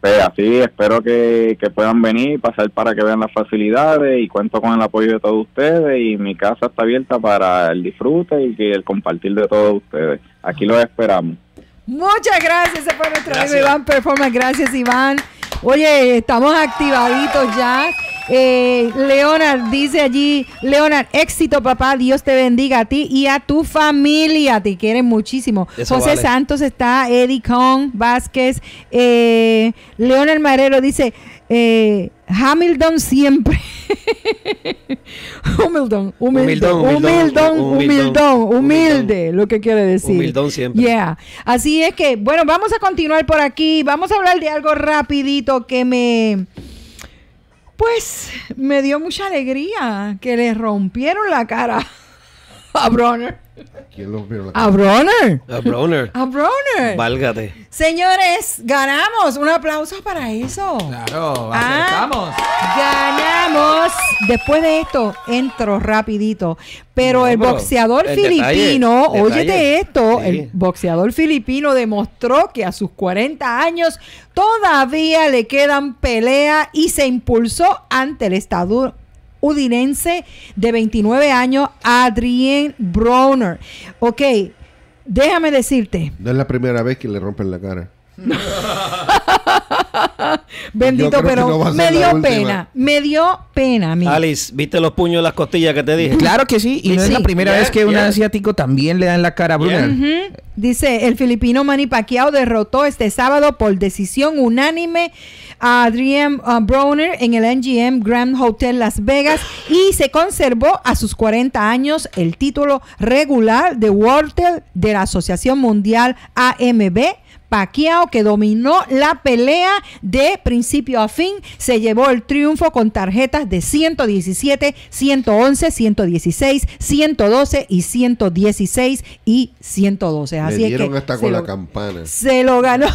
Pues así, espero que, que puedan venir, pasar para que vean las facilidades y cuento con el apoyo de todos ustedes y mi casa está abierta para el disfrute y que el compartir de todos ustedes. Aquí los esperamos. Muchas gracias, ese fue nuestro amigo Iván Performance. Gracias, Iván. Oye, estamos activaditos ya. Eh, Leonard dice allí, Leonard, éxito papá, Dios te bendiga a ti y a tu familia, te quieren muchísimo. Eso José vale. Santos está, Eddie Con Vázquez, eh, Leonard Marero dice, eh, Hamilton siempre. Humildón, humilde, Humildón, humildón, humildón, humildón, humilde, lo que quiere decir. Humildón siempre. Yeah. Así es que, bueno, vamos a continuar por aquí. Vamos a hablar de algo rapidito que me, pues, me dio mucha alegría, que le rompieron la cara a Bronner. ¿Quién lo vio? A Bronner. A Bronner. A Bronner. Válgate. Señores, ganamos. Un aplauso para eso. Claro, Ah, acertamos. ganamos. Después de esto, entro rapidito. Pero No, el pero boxeador el filipino, detalle, óyete detalle. esto, Sí. el boxeador filipino demostró que a sus cuarenta años todavía le quedan pelea y se impulsó ante el estadounidense de veintinueve años, Adrien Broner. Ok, déjame decirte. No es la primera vez que le rompen la cara. Bendito, Yo creo que pero no va a ser me la dio última. pena, me dio pena a mí. Alice, ¿viste los puños en las costillas que te dije? Claro que sí, y no es Sí. la primera Yeah, vez que un yeah. asiático también le da en la cara a Brunner. Ujú. Dice, el filipino Manny Pacquiao derrotó este sábado por decisión unánime a Adrien uh, Broner en el M G M Grand Hotel Las Vegas y se conservó a sus cuarenta años el título regular de Welter de la Asociación Mundial A M B. Pacquiao, que dominó la pelea de principio a fin, se llevó el triunfo con tarjetas de ciento diecisiete, ciento once, ciento dieciséis, ciento doce y ciento dieciséis y ciento doce. Así Le es dieron que hasta se con lo- la campana. se lo ganó.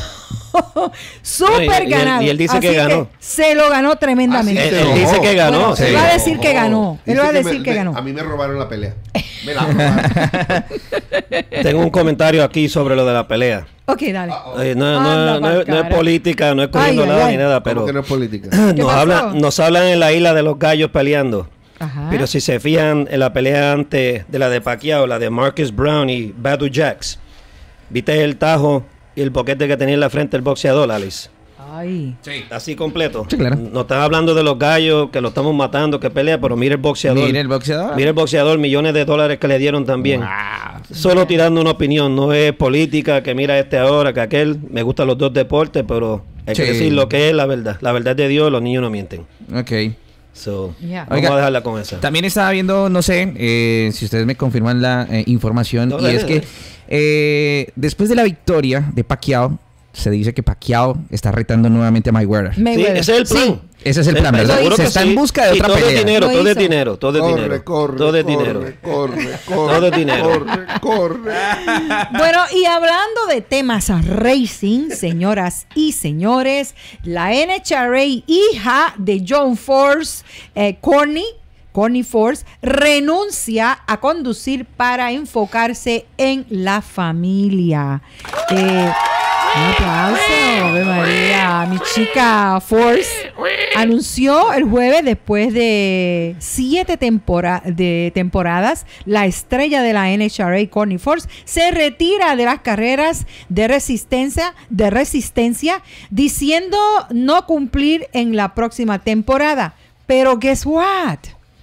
Súper No, y- y él- ganado. y él dice Así que ganó. Se lo ganó tremendamente. Ah, sí, Él, él dice que ganó. Bueno, sí. él va a decir que ganó. Él Dice va a me- decir que me- ganó. A mí me robaron la pelea. Me la robaron. Tengo un comentario aquí sobre lo de la pelea. Ok, dale. Eh, no, no- Anda no pa'l es, no es cara. política, no es cogiendo Ay, ay, nada ay. ni nada, ¿Cómo pero que no es política? ¿Qué nos pasó? hablan, nos hablan en la isla de los gallos peleando. Ajá. Pero si se fijan en la pelea antes de la de Pacquiao, la de Marcus Brown y Badu Jax, ¿viste el tajo y el boquete que tenía en la frente el boxeador, Alice? Ay. Así completo. Sí, claro. No están hablando de los gallos que lo estamos matando, que pelea, pero mira el boxeador. Mira el boxeador. Mira el boxeador, millones de dólares que le dieron también. Solo tirando una opinión, no es política, que mira este ahora, que aquel. Me gustan los dos deportes, pero hay Sí. que decir lo que es la verdad. La verdad de Dios, los niños no mienten. Ok. So, Yeah. vamos Oiga, a dejarla con esa. También estaba viendo, no sé, eh, si ustedes me confirman la eh, información, No, y dale, es que dale. eh, después de la victoria de Pacquiao, se dice que Pacquiao está retando nuevamente a Mayweather. Sí, Mayweather. ese es el plan. Sí, ese es el plan, ¿verdad? Seguro Se que está sí. en busca de Y otra todo pelea. Es dinero, Lo todo es hizo. dinero, todo es Corre, dinero. corre, todo es corre, dinero. corre, corre, Todo es dinero. corre, corre. Bueno, y hablando de temas racing, señoras y señores, la N H R A, hija de John Force, eh, Corny, Corny Force, renuncia a conducir para enfocarse en la familia. Eh, un aplauso, Ave María. Mi chica Force anunció el jueves, después de siete tempora- de temporadas, la estrella de la N H R A, Corny Force, se retira de las carreras de resistencia, de resistencia, diciendo no cumplir en la próxima temporada. Pero guess what?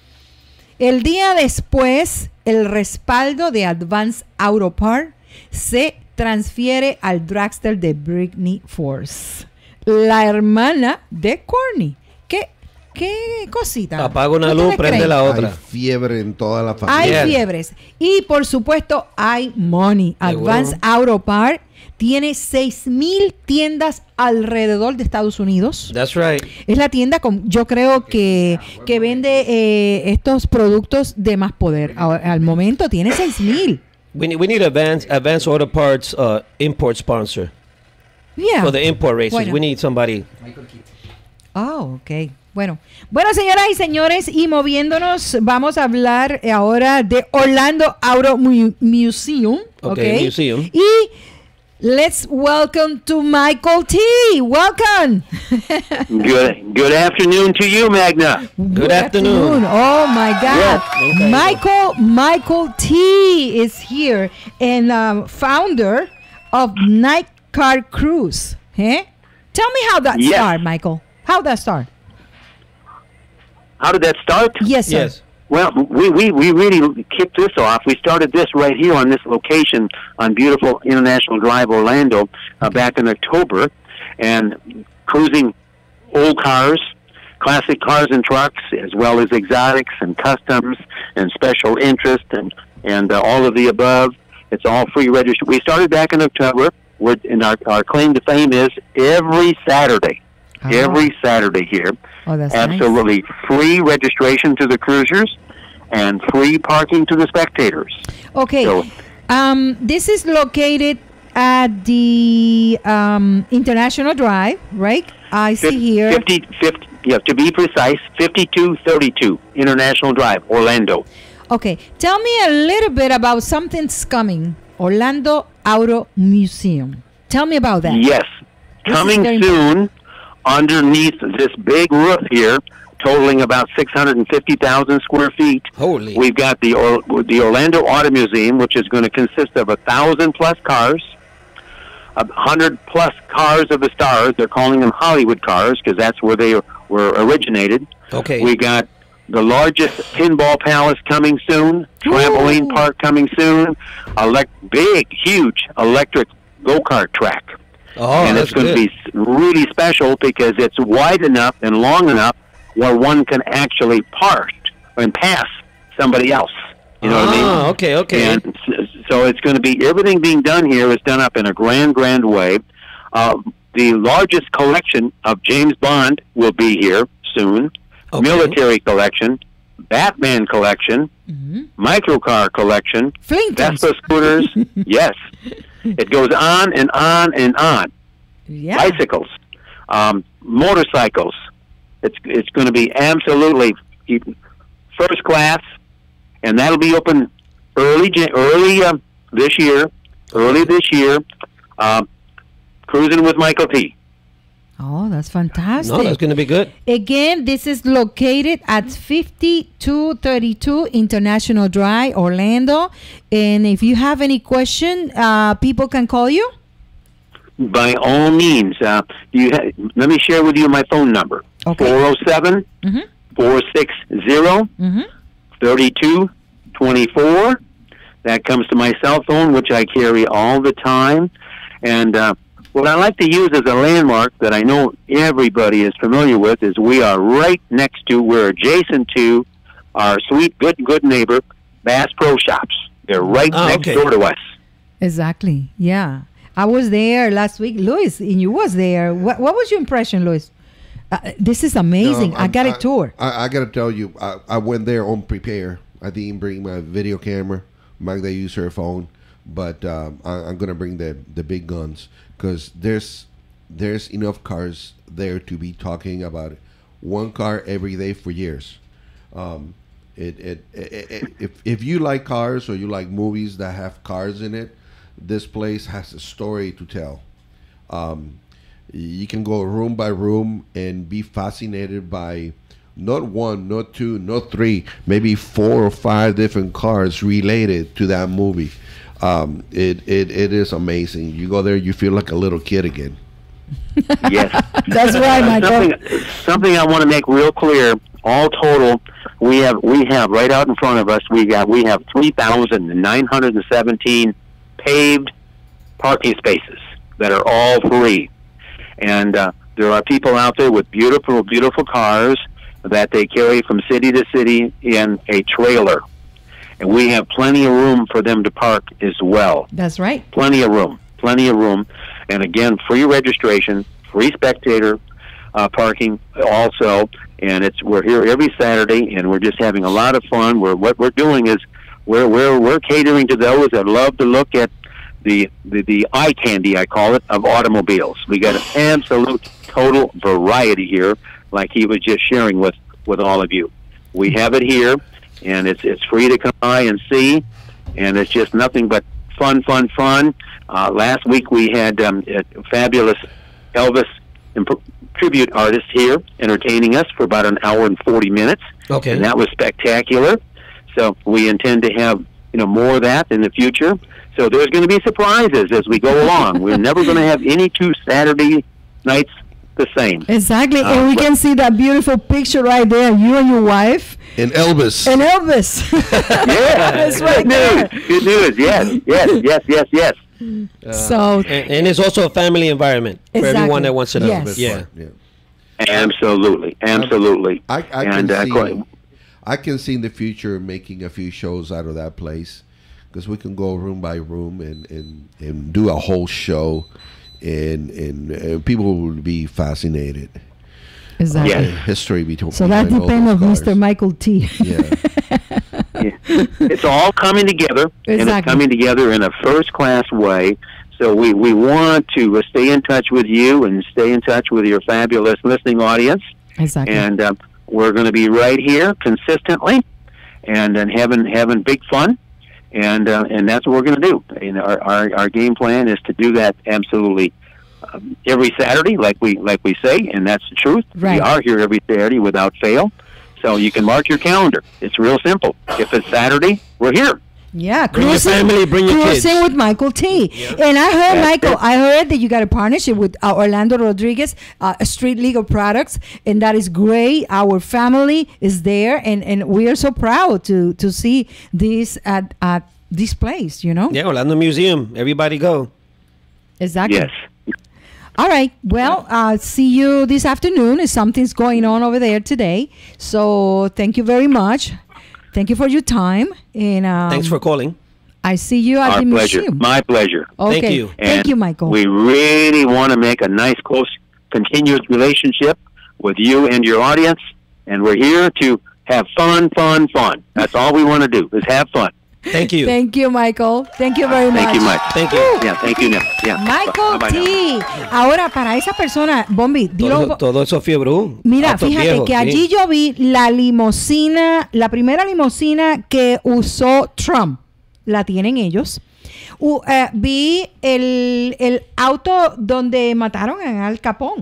El día después, el respaldo de Advance Auto Parts se transfiere al dragster de Britney Force, la hermana de Corny. ¿Qué, qué cosita? Apaga una ¿Qué luz, ustedes prende creen? la otra. Hay fiebre en toda la Hay familia. Bien. fiebres. Y por supuesto, hay money. Seguro. Advance Auto Parts tiene seis mil tiendas alrededor de Estados Unidos. That's right. Es la tienda, con, yo creo que, que vende eh, estos productos de más poder. A- al momento tiene seis mil. We need, we need advance, advance Auto Parts uh, import sponsor. Yeah. For the import races, Bueno. we need somebody. Oh, ok. Bueno, bueno, señoras y señores, y moviéndonos, vamos a hablar ahora de Orlando Auto Mu- Museum. Ok, ok. museum. Y let's welcome to Michael T. Welcome. Good good afternoon to you, Magna. Good, Good afternoon. Oh my God, Yes. Michael Michael T is here and um, founder of Night Car Cruise. Eh? Tell me how that Yes. started, Michael. How that start? How did that start? Yes, sir. Yes. Well, we, we, we really kicked this off. We started this right here on this location on beautiful International Drive, Orlando, uh, back in October, and cruising old cars, classic cars and trucks, as well as exotics and customs and special interest and, and uh, all of the above. It's all free registration. We started back in October, we're, and our, our claim to fame is every Saturday. Oh. Every Saturday here. Oh, that's nice. Absolutely free registration to the cruisers and free parking to the spectators. Okay. So- Um, this is located at the um, International Drive, right? I see here. fifty, fifty, yeah, to be precise, fifty-two thirty-two International Drive, Orlando. Okay. Tell me a little bit about something's coming. Orlando Auto Museum. Tell me about that. Yes. This is Coming very soon underneath this big roof here, totaling about six hundred fifty thousand square feet. Holy. We've got the or- the Orlando Auto Museum, which is going to consist of a thousand plus cars, a hundred plus cars of the stars. They're calling them Hollywood cars because that's where they were originated. Okay. We got the largest pinball palace coming soon, trampoline Ooh. park coming soon, elect big, huge electric go-kart track. Oh, and that's it's going good. to be s- really special because it's wide enough and long enough where one can actually park and pass somebody else. You know what I mean? Ah, okay, okay. And s- so it's going to be, everything being done here is done up in a grand, grand way. Uh, the largest collection of James Bond will be here soon. Okay. Military collection, Batman collection, Mm-hmm. microcar collection, Flintstones. Vespa scooters. Yes. It goes on and on and on. Yeah. Bicycles, um, motorcycles. It's it's going to be absolutely first class, and that'll be open early Jan- early uh, this year. Early this year, uh, cruising with Michael T. Oh, that's fantastic. No, that's going to be good. Again, this is located at fifty-two thirty-two International Drive, Orlando. And if you have any question, uh, people can call you. By all means, uh, you ha- let me share with you my phone number. Okay. four oh seven, four six zero, thirty-two twenty-four. That comes to my cell phone, which I carry all the time. And uh, what I like to use as a landmark that I know everybody is familiar with is we are right next to, we're adjacent to our sweet, good, good neighbor, Bass Pro Shops. They're right Ah, next okay. door to us. Exactly. Yeah. I was there last week. Luis, and you was there. What, what was your impression, Luis? Uh, this is amazing. No, I I'm- got a tour. I, I got to tell you, I, I went there unprepared. I didn't bring my video camera. Magda used her phone, but um, I, I'm gonna bring the the big guns because there's there's enough cars there to be talking about it. One car every day for years. Um, it, it, it, it if if you like cars or you like movies that have cars in it, this place has a story to tell. Um, you can go room by room and be fascinated by not one, not two, not three, maybe four or five different cars related to that movie. Um, it, it it is amazing. You go there, you feel like a little kid again. Yes. That's right, Michael. Something, something I want to make real clear. All total, we have we have right out in front of us. We got we have three thousand nine hundred and seventeen paved parking spaces that are all free, and uh, there are people out there with beautiful, beautiful cars that they carry from city to city in a trailer, and we have plenty of room for them to park as well. That's right. Plenty of room, plenty of room. And again, free registration, free spectator uh, parking also. And it's we're here every Saturday, and we're just having a lot of fun. We're what we're doing is we're we're we're catering to those that love to look at the the, the eye candy, I call it, of automobiles. We got an absolute total variety here, like he was just sharing with with all of you. We have it here, and it's it's free to come by and see, and it's just nothing but fun, fun, fun. Uh, last week we had um, a fabulous Elvis imp- tribute artist here entertaining us for about an hour and forty minutes. Okay. And that was spectacular. So we intend to have, you know, more of that in the future. So there's going to be surprises as we go along. We're never going to have any two Saturday nights the same. Exactly. Uh, and we but- can see that beautiful picture right there, you and your wife. And Elvis. And Elvis. Yeah. That's right Good there. news. Good news. Yes, yes, yes, yes, yes. Uh, So- and, and it's also a family environment for Exactly. everyone that wants to know. Yes. Yeah. Absolutely. Absolutely. I, I and can uh, see. quite- I can see in the future making a few shows out of that place, because we can go room by room and, and, and do a whole show, and and uh, people will be fascinated. Exactly. Uh, history between. So that behind all depends those on cars. Mister Michael T. Yeah. it's all coming together, and it's Exactly. coming together in a first-class way. So we, we want to uh, stay in touch with you and stay in touch with your fabulous listening audience. Exactly. And uh, we're going to be right here consistently, and and having having big fun, and uh, and that's what we're going to do. And our, our our game plan is to do that absolutely um, every Saturday, like we like we say, and that's the truth. Right. We are here every Saturday without fail. So you can mark your calendar. It's real simple. If it's Saturday, we're here. Yeah, Bring your cruising, family, bring your cruising kids. with Michael T. And I heard, That's Michael, it. I heard that you got a partnership with uh, Orlando Rodriguez, uh, Street Legal Products, and that is great. Our family is there, and, and we are so proud to to see this at at this place. You know, Yeah, Orlando Museum. Everybody go. exactly. Yes. All right. Well, uh, see you this afternoon. Something's going on over there today. So thank you very much. Thank you for your time. And um, Thanks for calling. I see you at Our the pleasure. museum. My pleasure. Okay. Thank you. Thank And you, Michael. We really want to make a nice, close, continuous relationship with you and your audience, and we're here to have fun, fun, fun. That's all we want to do is have fun. Thank you. Thank you, Michael. Thank you very much. Thank you, Mike. Thank you. Yeah, thank you, Nick. Yeah. Michael Bye-bye now. T. Ahora, para esa persona, Bombi, dilo. Todo, todo eso fiebre. Mira, Autos fíjate viejos, que sí. allí yo vi la limosina, la primera limosina que usó Trump, la tienen ellos. U- eh, vi el, el auto donde mataron a Al Capone.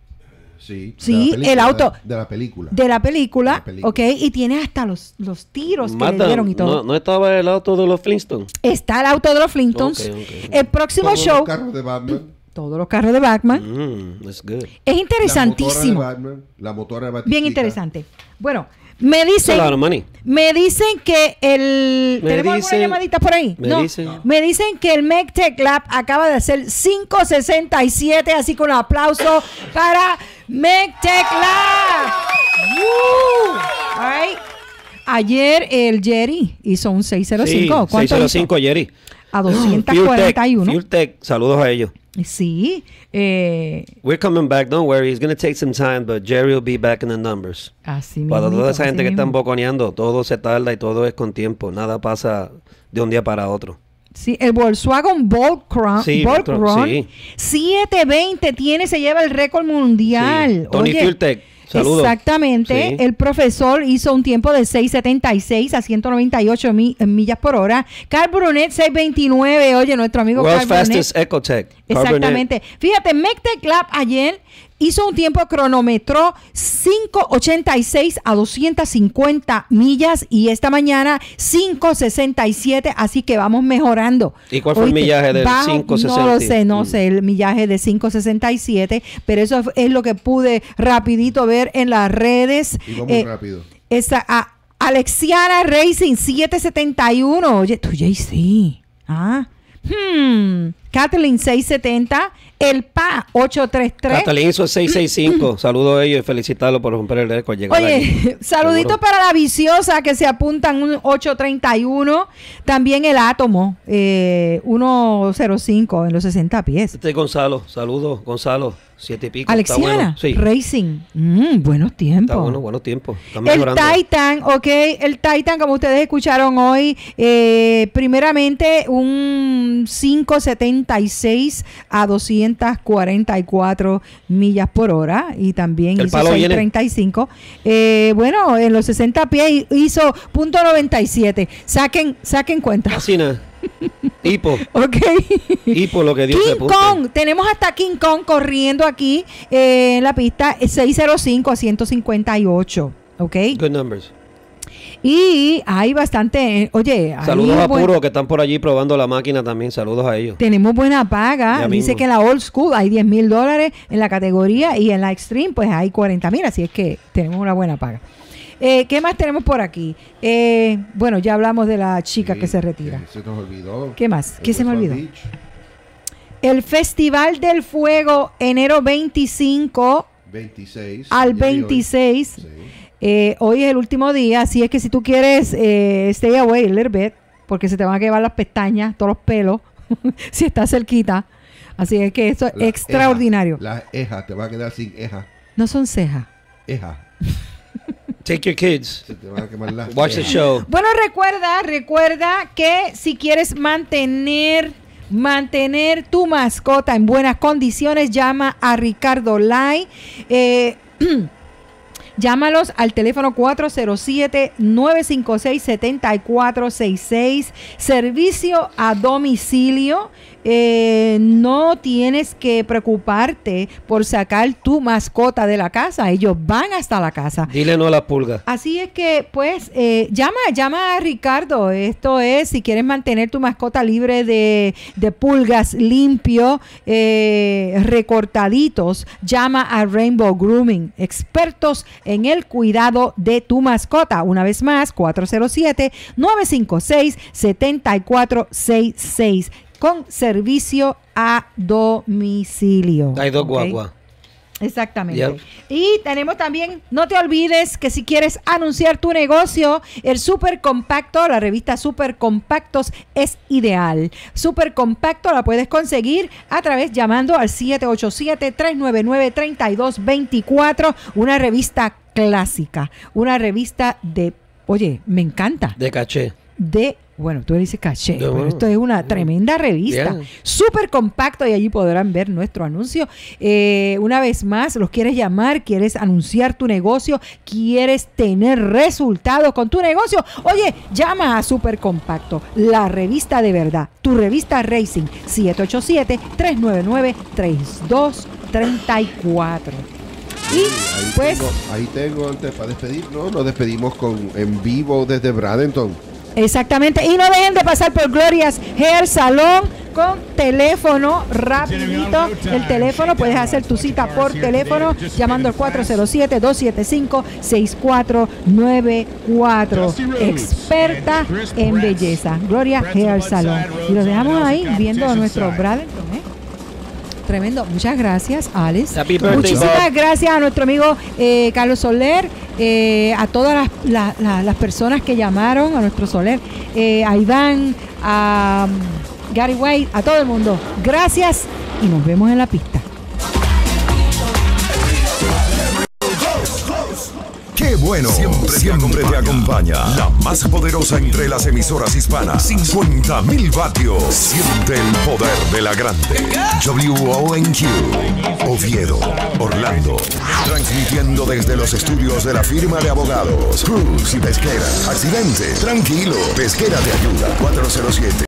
Sí. Sí, de la película, el auto de la película. de la película, De la película. ok, y tiene hasta los, los tiros que le Mata, dieron y todo. no, no estaba el auto de los Flintstones. Está el auto de los Flintstones. Ok, ok. El próximo Todos show, los carros de Batman. todos los carros de Batman. Mm, that's good. Es La interesantísimo. motora de Batman, la motora de Bien Batichica. interesante. Bueno, me It's a dicen, lot of money. me dicen que el Me ¿tenemos alguna dicen- llamadita por ahí? me no. dicen- Me dicen que el MedTech Lab acaba de hacer cinco sesenta y siete, así que un aplauso para MedTech Lab. Woo! All right. Ayer el Jerry hizo un seis cero cinco. Sí, ¿Cuánto seis cero hizo? cinco, Jerry. A doscientos cuarenta y uno. Fuel Tech, saludos a ellos. Sí. Eh, We're coming back, don't worry. It's going to take some time, but Jerry will be back in the numbers. así Para mismito, toda esa gente así que están mismo. boconeando, todo se tarda y todo es con tiempo. Nada pasa de un día para otro. Sí, el Volkswagen Voltron, Sí, Voltron Voltron, sí. siete veinte tiene, se lleva el récord mundial. Sí. Tony Oye, Fuel Tech, saludos. exactamente. Sí. El profesor hizo un tiempo de seis setenta y seis a ciento noventa y ocho mi- millas por hora. Carl Brunet seis veintinueve. Oye, nuestro amigo World's Carl Brunet. fastest Ecotech. Exactamente. Fíjate, MedTech Lab ayer hizo un tiempo cronometró cinco ochenta y seis a doscientos cincuenta millas y esta mañana cinco sesenta y siete, así que vamos mejorando. ¿Y cuál fue el Oíste, millaje del bajo- cinco sesenta? No lo sé, no Mm. sé el millaje de cinco sesenta y siete, pero eso es lo que pude rapidito ver en las redes. Y va muy Eh, rápido. Esa, a- Alexiana Racing siete setenta y uno. Oye, tú J C. Ah. Hmm. Kathleen seis setenta. El P A ochocientos treinta y tres. Catalín hizo seis sesenta y cinco. Saludos a ellos y felicitarlos por romper el récord. llegar Oye, allí. saludito Seguro. para la viciosa que se apuntan un ochocientos treinta y uno. También el átomo, eh, ciento cinco en los sesenta pies. Este es Gonzalo. Saludos, Gonzalo. Siete y pico. Está Alexiana bueno. Sí. Racing. Mm, buenos tiempos. Está bueno, buenos tiempos. Están El mejorando. Titan, ok, el Titan, como ustedes escucharon hoy, eh, primeramente un cinco setenta y seis a doscientos cuarenta y cuatro millas por hora y también El hizo palo seis viene. treinta y cinco. Eh, bueno, en los sesenta pies hizo punto noventa y siete. Saquen, saquen cuenta. Así nada. Hipo. Ok. Hipo lo que Dios King se puso. Kong. Tenemos hasta King Kong corriendo aquí eh, en la pista seis cero cinco a ciento cincuenta y ocho. Ok. Good numbers. Y hay bastante, eh, oye, Saludos ahí a buen- Puro que están por allí probando la máquina también. Saludos a ellos. tenemos buena paga. Ya Dice mismo. que en la Old School hay diez mil dólares en la categoría y en la Extreme pues hay cuarenta mil, así es que tenemos una buena paga. Eh, ¿Qué más tenemos por aquí? Eh, bueno, ya hablamos de la chica que se retira. Se nos olvidó. ¿Qué más? El ¿Qué se me West Palm olvidó? Beach. El Festival del Fuego, enero veinticinco veintiséis. al el día de hoy. veintiséis. Eh, hoy es el último día, así es que si tú quieres eh, stay away a little bit, porque se te van a quedar las pestañas, todos los pelos, si estás cerquita. Así es que eso es La extraordinario. eja, la eja, te va a quedar sin eja. No son cejas. Eja. Take your kids. Se te van a quemar las Watch the ejas. show. Bueno, recuerda, recuerda que si quieres mantener mantener tu mascota en buenas condiciones, llama a Ricardo Lai. Eh, Llámalos al teléfono cuatro cero siete, nueve cinco seis, siete cuatro seis seis. Servicio a domicilio. Eh, no tienes que preocuparte por sacar tu mascota de la casa. Ellos van hasta la casa. Dile no a la pulga. Así es que, pues, eh, llama, llama a Ricardo. Esto es, si quieres mantener tu mascota libre de, de pulgas, limpio, eh, recortaditos, llama a Rainbow Grooming, expertos en el cuidado de tu mascota. Una vez más, cuatro cero siete, nueve cinco seis, siete cuatro seis seis. Con servicio a domicilio. Hay dos ¿ok? guaguas. Exactamente. Yep. Y tenemos también, no te olvides que si quieres anunciar tu negocio, el Super Compacto, la revista Super Compactos es ideal. Super Compacto la puedes conseguir a través llamando al siete ocho siete, tres nueve nueve, tres dos dos cuatro. Una revista clásica, una revista de, oye, me encanta. De caché. De, bueno, tú dices caché, De pero bueno. esto es una tremenda revista, Bien. súper compacto y allí podrán ver nuestro anuncio. Eh, una vez más, los quieres llamar, quieres anunciar tu negocio, quieres tener resultados con tu negocio. Oye, llama a Super Compacto, la revista de verdad, tu revista Racing, siete ocho siete, tres nueve nueve, tres dos tres cuatro. Y Ahí pues... tengo, ahí tengo antes para despedirnos, nos despedimos con en vivo desde Bradenton. Exactamente. Y no dejen de pasar por Gloria's Hair Salon con teléfono rapidito. El teléfono, puedes hacer tu cita por teléfono llamando al cuatro cero siete, dos siete cinco, seis cuatro nueve cuatro. Experta en belleza. Gloria Hair Salon. Y lo dejamos ahí viendo a nuestro Bradenton, ¿eh? Tremendo. Muchas gracias, Alex. Happy birthday, Muchísimas Bob. gracias a nuestro amigo eh, Carlos Soler, eh, a todas las, la- la- las personas que llamaron, a nuestro Soler, eh, a Iván, a um, Gary White, a todo el mundo. Gracias y nos vemos en la pista. Qué bueno, siempre, siempre te acompaña. La más poderosa entre las emisoras hispanas. cincuenta mil vatios. Siente el poder de la grande. W O N Q, Oviedo, Orlando. Transmitiendo desde los estudios de la firma de abogados Cruz y Pesquera. Accidente, tranquilo. Pesquera te ayuda. cuatro cero siete,